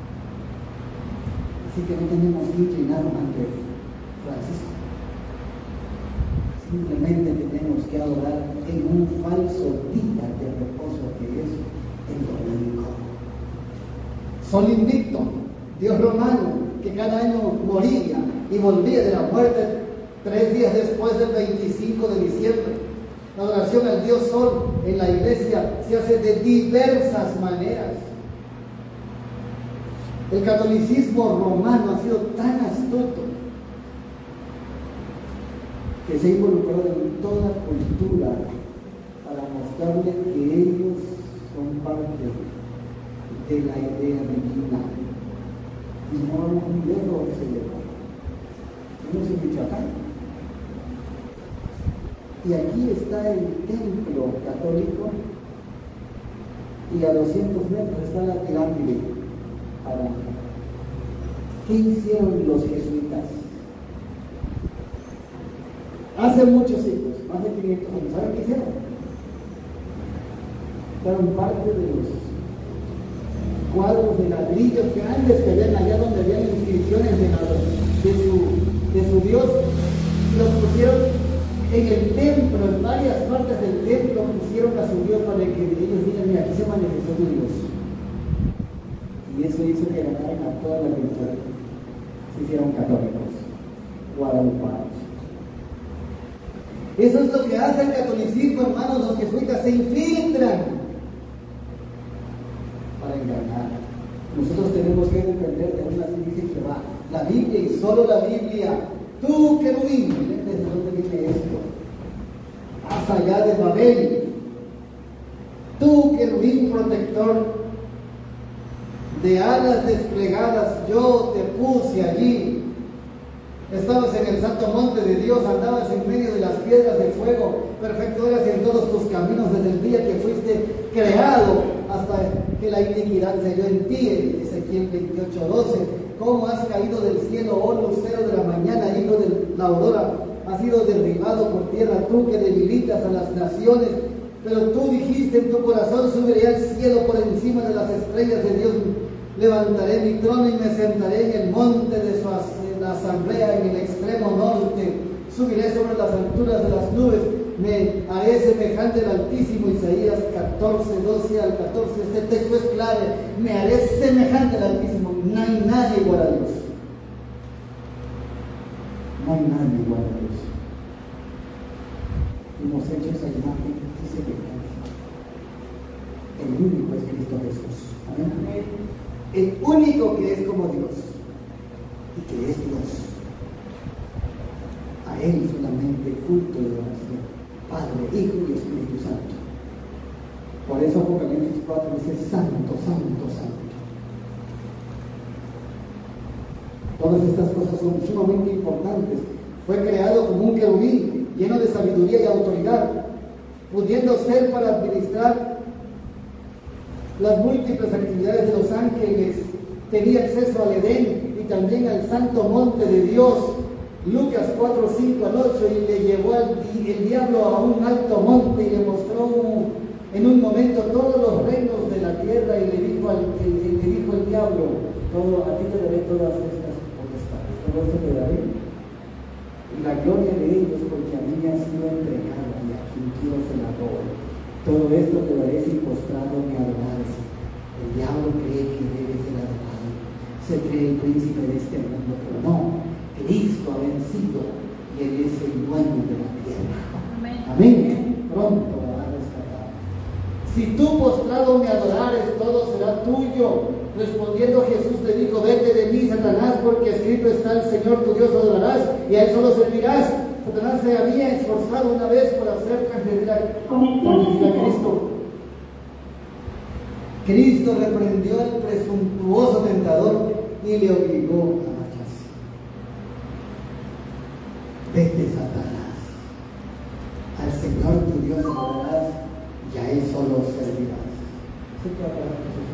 Así que no tenemos que inclinarnos ante Francisco. Simplemente tenemos que adorar en un falso día de reposo que es el domingo. Sol invicto, dios romano, que cada año moría y volvía de la muerte tres días después del veinticinco de diciembre. La adoración al dios Sol en la iglesia se hace de diversas maneras. El catolicismo romano ha sido tan astuto que se ha involucrado en toda cultura para mostrarle que ellos son parte de la idea divina. Y no muy lejos se llegó. Estamos en Michoacán. Y aquí está el templo católico, y a doscientos metros está la pirámide. Ahora, ¿qué hicieron los jesuitas? Hace muchos siglos, más de quinientos años, ¿saben qué hicieron? Fueron parte de los cuadros de ladrillos grandes que habían allá donde habían inscripciones de, la, de, su, de su Dios, y los pusieron en el templo, en varias partes del templo pusieron a su Dios para que ellos digan, mira, aquí se manifestó su Dios. Y eso hizo que ganaran a toda la cultura. Se hicieron católicos, guadalupanos. Eso es lo que hace el catolicismo, hermanos. Los jesuitas se infiltran para engañar. Nosotros tenemos que depender de una dice que va la Biblia y solo la Biblia. Tú, querubín, ¿desde dónde viene esto? Hasta allá de Babel. Tú, querubín protector, de alas desplegadas, yo te puse allí. Estabas en el santo monte de Dios, andabas en medio de las piedras de fuego, perfecto eras en todos tus caminos desde el día que fuiste creado hasta que la iniquidad se dio en ti. Ezequiel veintiocho doce. ¿Cómo has caído del cielo, oh lucero de la mañana, hijo de la aurora? Has sido derribado por tierra, tú que debilitas a las naciones, Pero tú dijiste en tu corazón, subiré al cielo por encima de las estrellas de Dios, levantaré mi trono y me sentaré en el monte de su as la asamblea en el extremo norte, subiré sobre las alturas de las nubes, me haré semejante al Altísimo. Isaías catorce, doce al catorce, este texto es clave, me haré semejante al Altísimo. No hay nadie igual a Dios, no hay nadie igual a Dios. Hemos hecho esa imagen y semejanza. El único es Cristo Jesús. Amén. El único que es como Dios y que es Dios. A Él solamente culto de oración, Padre, Hijo y Espíritu Santo. Por eso Apocalipsis cuatro dice santo, santo, santo. Todas estas cosas son sumamente importantes. Fue creado como un querubín, lleno de sabiduría y autoridad, pudiendo ser para administrar las múltiples actividades de los ángeles. Tenía acceso al Edén y también al santo monte de Dios. Lucas cuatro, cinco al ocho, y le llevó al, el diablo a un alto monte y le mostró un, en un momento todos los reinos de la tierra, y le dijo, al, el, el, le dijo el diablo, todo, a ti te daré todas estas potestades, todo esto te daré, y la gloria de ellos, porque a mí me ha sido entregada y a quien quiero se la doy. Todo esto te daré si postrado me adorares. El diablo cree que debe ser adorado, se cree el príncipe de este mundo, pero no. Cristo ha vencido y Él es el dueño de la tierra. Amén. Amén. Pronto va a rescatar. Si tú postrado me adorares, todo será tuyo. Respondiendo Jesús le dijo, vete de mí, Satanás, porque escrito está, el Señor tu Dios adorarás y a Él solo servirás. Satanás se había esforzado una vez por hacer transgredir a Cristo. Cristo reprendió al presuntuoso tentador y le obligó a vete, Satanás, al Señor tu Dios adorarás y a Él solo servirás. ¿Se puede hablar con sus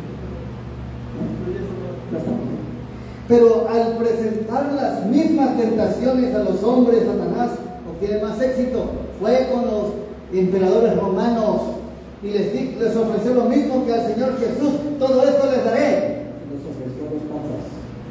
nombres? ¿No? Pero al presentar las mismas tentaciones a los hombres, Satanás obtiene más éxito. Fue con los emperadores romanos y les, di, les ofreció lo mismo que al Señor Jesús. Todo esto les daré. Y les ofreció dos cosas.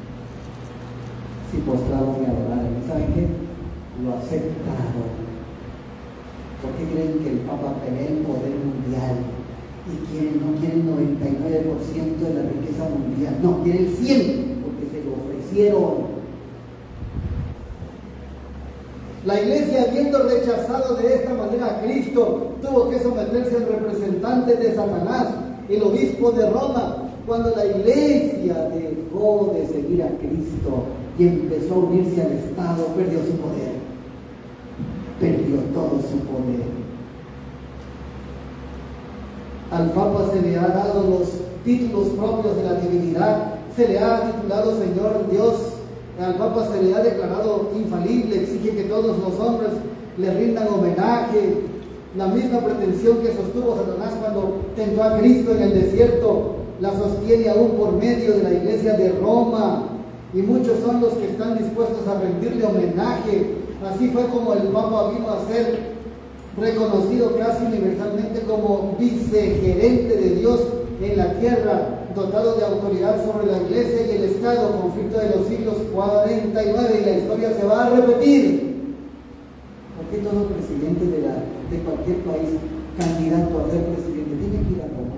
Si postrado me adoraran. ¿Y saben qué? Lo aceptaron. ¿Por qué creen que el Papa pelea el poder mundial y quieren, no quiere el noventa y nueve por ciento de la riqueza mundial? No, quiere el cien por ciento porque se lo ofrecieron. La iglesia, habiendo rechazado de esta manera a Cristo, tuvo que someterse al representante de Satanás, el obispo de Roma. Cuando la iglesia dejó de seguir a Cristo y empezó a unirse al Estado, perdió su poder. Perdió todo su poder. Al Papa se le ha dado los títulos propios de la divinidad, se le ha titulado Señor Dios, al Papa se le ha declarado infalible, exige que todos los hombres le rindan homenaje, la misma pretensión que sostuvo Satanás cuando tentó a Cristo en el desierto, la sostiene aún por medio de la iglesia de Roma, y muchos son los que están dispuestos a rendirle homenaje. Así fue como el Papa vino a ser reconocido casi universalmente como vicegerente de Dios en la tierra, dotado de autoridad sobre la iglesia y el Estado, conflicto de los siglos cuarenta y nueve, y la historia se va a repetir. ¿Por qué todo presidente de, la, de cualquier país, candidato a ser presidente, tiene que ir a Roma?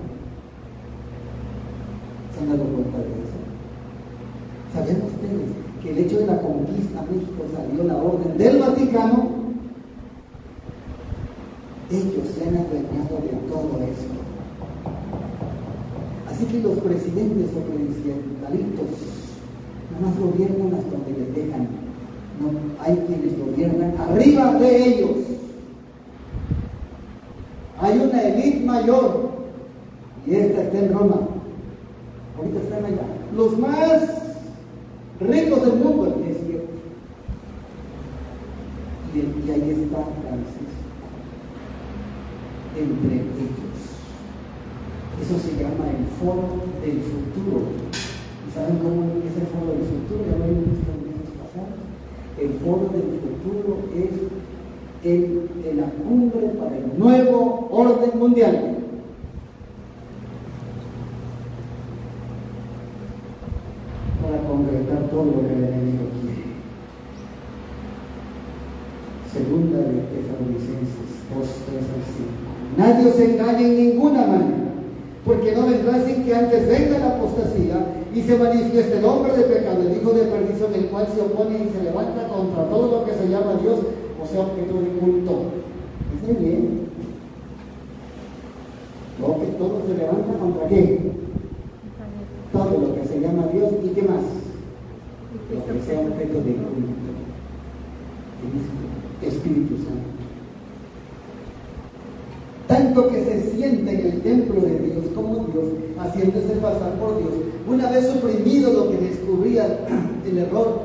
¿Se han dado cuenta de eso? ¿Sabían ustedes que el hecho de la conquista a México salió la orden del Vaticano? Ellos se han adueñado de todo esto. Así que los presidentes o presidentalitos nada más gobiernan hasta donde les dejan. No, hay quienes gobiernan arriba de ellos. Hay una élite mayor y esta está en Roma. Ahorita están allá. Los más ricos del mundo, es cierto. Y, y ahí está Francisco, entre ellos. Eso se llama el foro del futuro. ¿Y saben cómo es el foro del futuro? Ya lo hemos visto en meses pasados. El foro del futuro es en, en la cumbre para el nuevo orden mundial. Para concretar todo lo que el enemigo quiere. Segunda de Tesalonicenses dos, tres al cinco. Nadie os engañe en ninguna manera, porque no vendrá sin que antes venga la apostasía y se manifieste el hombre de pecado, el hijo de perdición, el cual se opone y se levanta contra todo lo que se llama Dios, o sea, objeto de culto. ¿Está bien? Lo que todo se levanta contra qué? Todo lo que se llama Dios y qué más, lo que sea objeto de culto. Espíritu Santo. Tanto que se siente en el templo de Dios como Dios, haciéndose pasar por Dios. Una vez suprimido lo que descubría el error,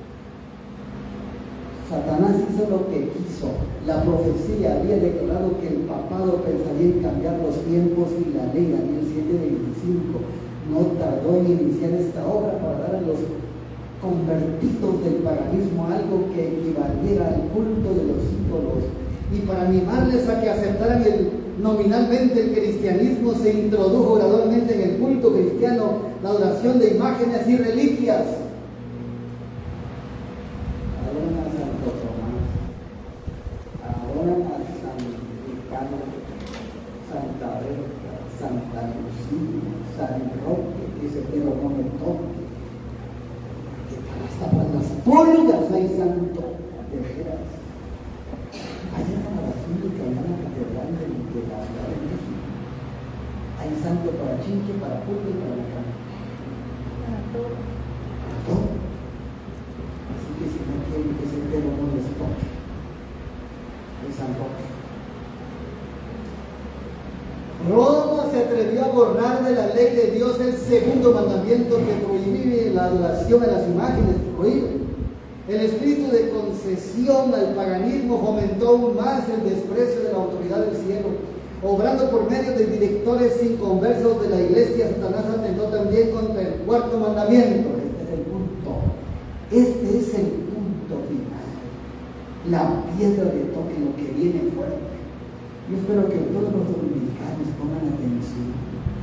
Satanás hizo lo que quiso. La profecía había declarado que el papado pensaría en cambiar los tiempos y la ley, Daniel siete veinticinco. No tardó en iniciar esta obra para dar a los convertidos del paganismo algo que equivaliera al culto de los ídolos, y para animarles a que aceptaran el, nominalmente el cristianismo, se introdujo gradualmente en el culto cristiano la adoración de imágenes y reliquias. Adoran a Santo Tomás, adoran a San Ricardo, Santa Berta, Santa Lucía, San Roque, dice, pero no me toque. Hasta para las pulgas hay santo, de veras. Hay una basílica en la catedral de, de la Ciudad de México. Hay santo para chinche, para pulga y para la cama. Para todo. Para todo. Así que si no quieren que ese pelo no les toque, es San Roque. Roma se atrevió a borrar de la ley de Dios el segundo mandamiento que prohíbe la adoración a las imágenes, prohíbe. El espíritu de concesión al paganismo fomentó aún más el desprecio de la autoridad del cielo. Obrando por medio de directores inconversos de la iglesia, Satanás atentó también contra el cuarto mandamiento. Este es el punto. Este es el punto final. La piedra de toque, lo que viene fuerte. Yo espero que todos los dominicanos pongan atención.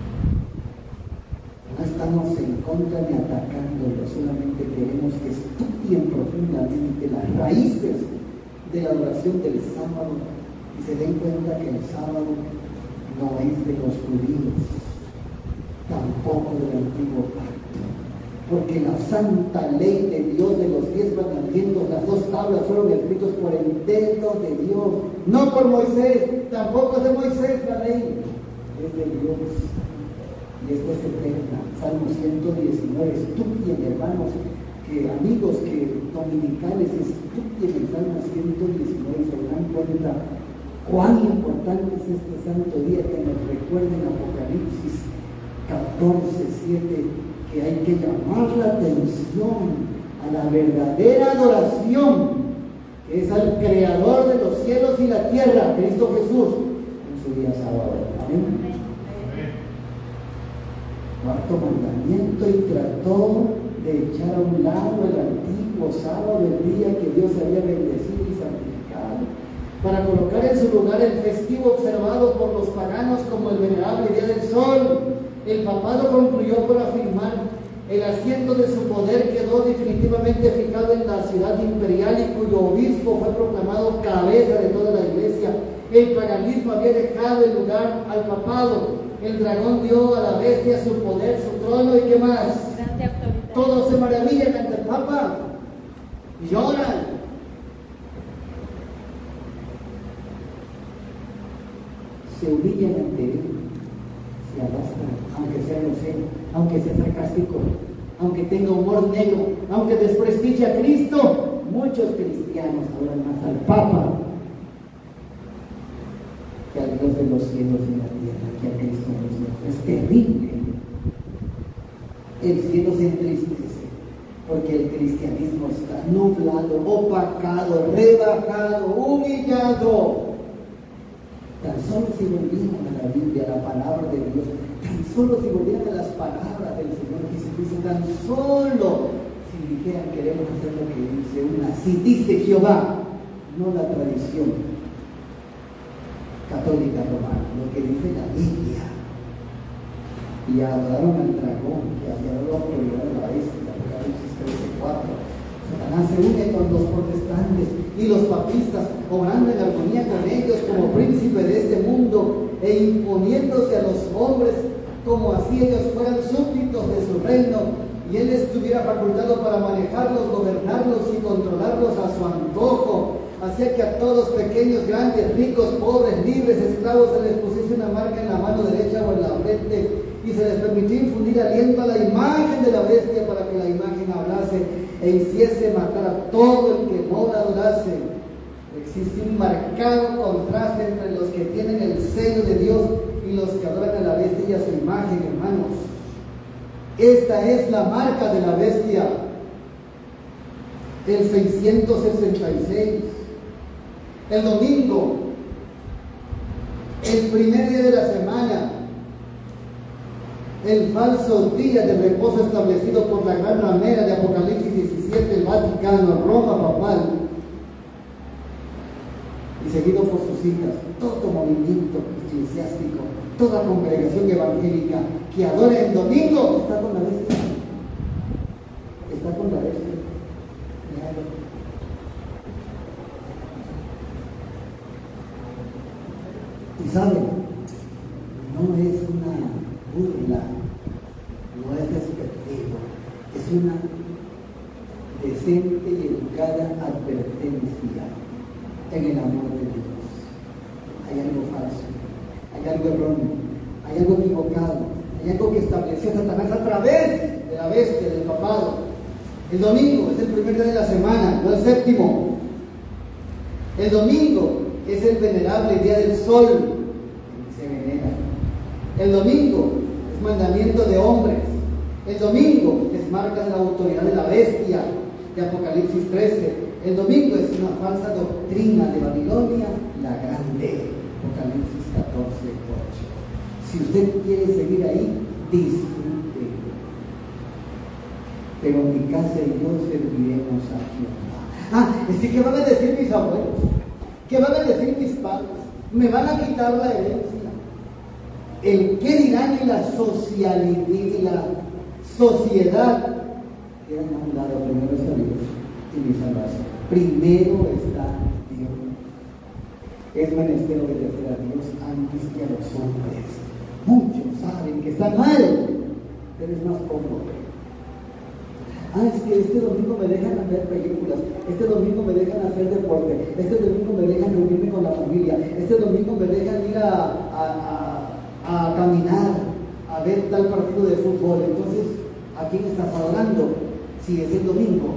No estamos en contra ni atacándolo, solamente queremos que estudien profundamente las raíces de la adoración del sábado y se den cuenta que el sábado no es de los judíos, tampoco del antiguo pacto, porque la santa ley de Dios de los diez mandamientos, las dos tablas fueron escritos por el dedo de Dios, no por Moisés, tampoco es de Moisés la ley, es de Dios. Y esto es eterna. Salmo ciento diecinueve, estudien, hermanos, que amigos que dominicales, estudien el Salmo ciento diecinueve y se dan cuenta cuán importante es este santo día, que nos recuerda en Apocalipsis catorce, siete, que hay que llamar la atención a la verdadera adoración, que es al Creador de los cielos y la tierra, Cristo Jesús, en su día sábado. Amén. Cuarto mandamiento, y trató de echar a un lado el antiguo sábado, el día que Dios había bendecido y santificado, para colocar en su lugar el festivo observado por los paganos como el venerable día del sol. El papado concluyó por afirmar: el asiento de su poder quedó definitivamente fijado en la ciudad imperial, y cuyo obispo fue proclamado cabeza de toda la iglesia. El paganismo había dejado el lugar al papado. El dragón dio a la bestia su poder, su trono, y qué más. Todos se maravillan ante el Papa y lloran. Se humillan ante él, se arrastran, aunque sea grosero, aunque sea sarcástico, aunque tenga humor negro, aunque desprestigie a Cristo. Muchos cristianos adoran más al Papa que al Dios de los cielos y la tierra, que a Cristo mismo. Es terrible. El cielo se entristece porque el cristianismo está nublado, opacado, rebajado, humillado. Tan solo si volvieran a la Biblia, a la palabra de Dios, tan solo si volvieran a las palabras del Señor Jesucristo, tan solo si dijeran: queremos hacer lo que dice una, si dice Jehová, no la tradición católica romana, lo que dice la Biblia. Y adoraron al dragón que había dado autoridad a la bestia, Apocalipsis trece cuatro. Satanás se une con los protestantes y los papistas, obrando en armonía con ellos como príncipe de este mundo e imponiéndose a los hombres como así ellos fueran súbditos de su reino y él estuviera facultado para manejarlos, gobernarlos y controlarlos a su antojo. Hacía que a todos, pequeños, grandes, ricos, pobres, libres, esclavos, se les pusiese una marca en la mano derecha o en la frente y se les permitió infundir aliento a la imagen de la bestia para que la imagen hablase e hiciese matar a todo el que no la adorase. Existe un marcado contraste entre los que tienen el sello de Dios y los que adoran a la bestia y a su imagen, hermanos. Esta es la marca de la bestia. El seiscientos sesenta y seis. El domingo, el primer día de la semana, el falso día de reposo establecido por la gran ramera de Apocalipsis diecisiete, el Vaticano, Roma papal, y seguido por sus hijas, todo movimiento eclesiástico, toda congregación evangélica que adora el domingo está con la bestia. Está con la bestia. Y saben, no es una burla, no es despectivo, es una decente y educada advertencia en el amor de Dios. Hay algo falso, hay algo erróneo, hay algo equivocado, hay algo que estableció Satanás a través de la bestia, del papado. El domingo es el primer día de la semana, no el séptimo. El domingo es el venerable día del sol, que se venera. El domingo es mandamiento de hombres. El domingo es marca de la autoridad de la bestia, de Apocalipsis trece. El domingo es una falsa doctrina de Babilonia, la grande, Apocalipsis catorce ocho. Si usted quiere seguir ahí, disfrute. Pero en mi casa y yo serviremos a Jehová. Ah, es que ¿qué van a decir mis abuelos? ¿Qué van a decir mis padres? Me van a quitar la herencia. El qué dirán en la socialidad y la sociedad. Quedan a un lado, primero está Dios y mi salvación. Primero está Dios. Es menester obedecer a Dios antes que a los hombres. Muchos saben que está mal, pero es más cómodo. Ah, es que este domingo me dejan ver películas, este domingo me dejan hacer deporte, este domingo me dejan reunirme con la familia, este domingo me dejan ir a, a, a, a caminar, a ver tal partido de fútbol. Entonces, ¿a quién estás adorando? Si es el domingo.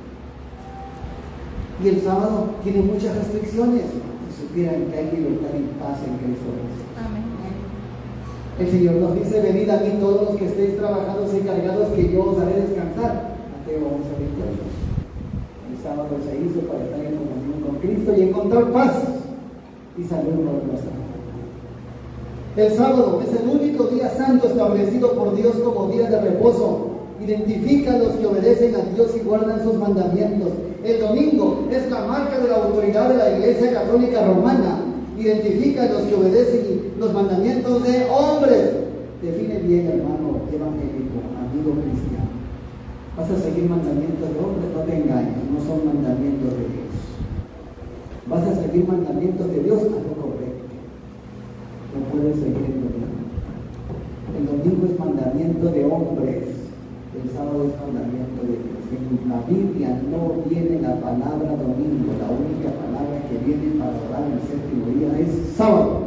Y el sábado tiene muchas restricciones. Si supieran que hay libertad y paz en Cristo Jesús. Amén. El Señor nos dice: venid a mí todos los que estéis trabajados y cargados, que yo os haré descansar. Mateo once veintiocho. El sábado se hizo para estar en comunión con Cristo y encontrar paz y salud por nuestra vida. El sábado es el único día santo establecido por Dios como día de reposo. Identifica a los que obedecen a Dios y guardan sus mandamientos. El domingo es la marca de la autoridad de la Iglesia Católica Romana. Identifica a los que obedecen los mandamientos de hombres. Define bien, hermano evangélico, amigo cristiano. Vas a seguir mandamientos de hombres, no te engañes, no son mandamientos de Dios. Vas a seguir mandamientos de Dios, haz lo correcto. No puedes seguir el domingo. El domingo es mandamiento de hombres. El sábado es mandamiento de Dios. En la Biblia no viene la palabra domingo, la única palabra que viene para orar el séptimo día es sábado.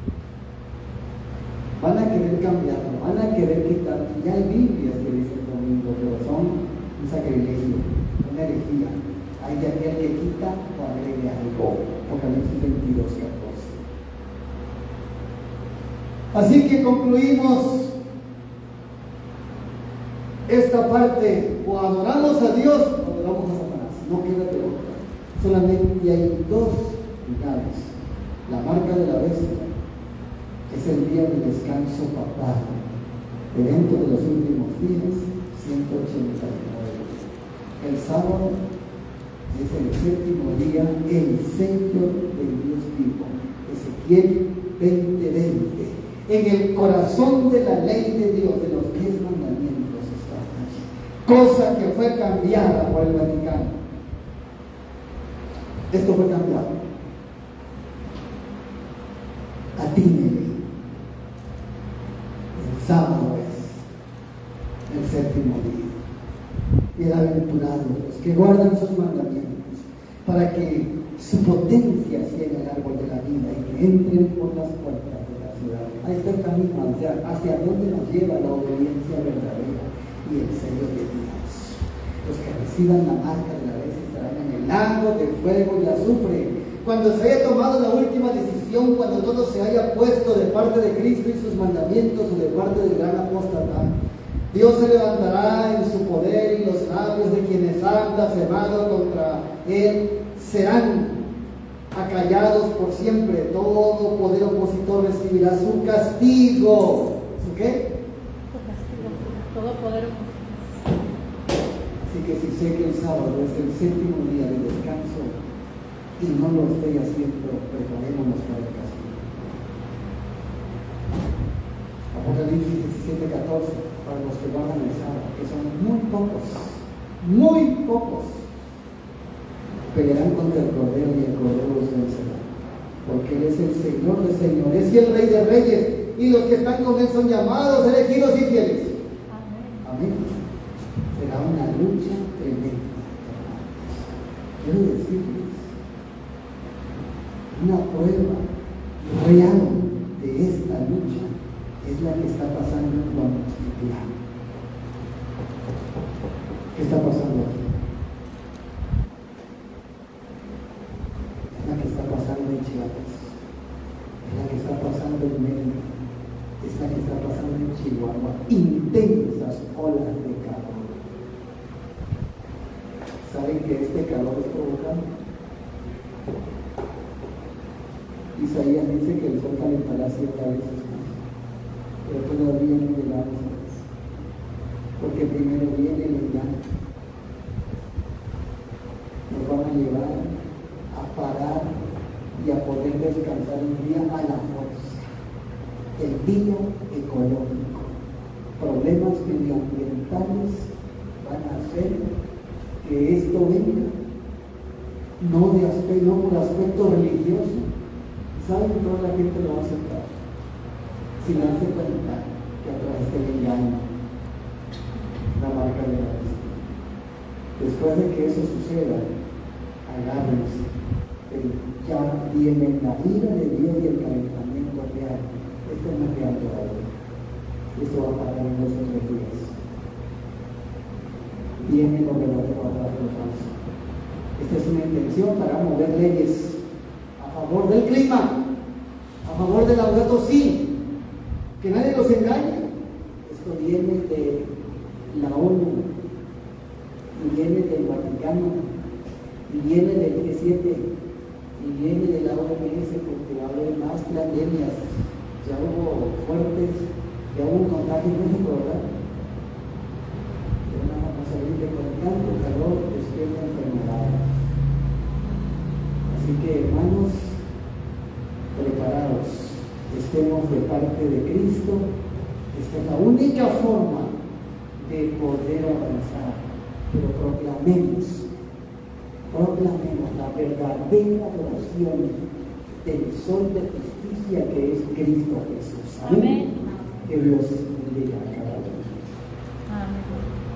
Van a querer cambiarlo, van a querer quitar. Ya hay Biblias que dicen domingo, pero son un sacrilegio, una herejía. Hay de aquel que quita o agregue algo. Apocalipsis veintidós catorce. Así que concluimos esta parte: o adoramos a Dios o adoramos a Satanás. No queda de otra. Solamente hay dos lugares. La marca de la bestia es el día del descanso papal, evento de los últimos días, ciento ochenta y nueve. El sábado Es el séptimo día, el sello del Dios vivo. Ezequiel veinte veinte. En el corazón de la ley de Dios, de los diez mandamientos, está allí. Cosa que fue cambiada por el Vaticano. Esto fue cambiado. Atínele. El sábado es el séptimo día. Bienaventurados los que guardan sus mandamientos, para que su potencia sea en el árbol de la vida y que entren por las puertas de la ciudad. Ahí está el camino hacia, hacia donde nos lleva la obediencia verdadera y el sello de Dios. Los que reciban la marca de la vez estarán en el lago de fuego y azufre. Cuando se haya tomado la última decisión, cuando todo se haya puesto de parte de Cristo y sus mandamientos o de parte del gran apóstata, Dios se levantará en su poder y los labios de quienes han blasfemado contra Él serán acallados por siempre. Todo poder opositor recibirá su castigo. ¿Su qué? Su castigo, todo poder opositor. Así que si sé que el sábado es el séptimo día de descanso y no lo estoy haciendo, preparémonos para el castigo. Apocalipsis diecisiete catorce, para los que guardan el sábado, que son muy pocos, muy pocos, pelearán contra el Cordero y el Cordero los vencerá, porque Él es el Señor de señores y el Rey de reyes, y los que están con Él son llamados, elegidos y fieles. Amén. Amén. Será una lucha tremenda. Quiero decirles, una prueba real de esta lucha es la que está pasando en Guanajuato. ¿Qué está pasando aquí? Es la que está pasando en Chiapas, es la que está pasando en Mérida, es la que está pasando en Chihuahua. Intensas olas de calor. ¿Saben que este calor es provocado? Isaías dice que el sol calentará siete veces más, pero todavía no llegamos a eso, porque primero viene el engaño. Nos van a llevar a parar y a poder descansar un día a la fuerza. El día ecológico. Problemas medioambientales van a hacer que esto venga, no, de aspecto, no por aspecto religioso. ¿Saben? Toda la gente lo va a aceptar sin darse cuenta que a través del engaño, la marca de la bestia. Después de que eso suceda, agárrense, pero ya viene la ira de Dios y el calentamiento real. Esto no es real todavía. Esto va a parar en dos o tres días. Viene lo verdadero atrás de lo falso. Esta es una intención para mover leyes a favor del clima, a favor del Laudato Si, que nadie los engañe. Esto viene de la ONU, y viene del Vaticano, y viene del G siete, y viene de la O M S, porque va a haber más pandemias. Ya hubo fuertes, ya hubo un contagio en México, ¿verdad? Pero no vamos a salir de con tanto calor, despierta enfermedades. Así que, hermanos, preparados, estemos de parte de Cristo. Esta es la única forma de poder avanzar, pero proclamemos, proclamemos la verdadera adoración del sol de justicia que es Cristo Jesús. Amén. Amén. Que Dios bendiga a cada uno. Amén.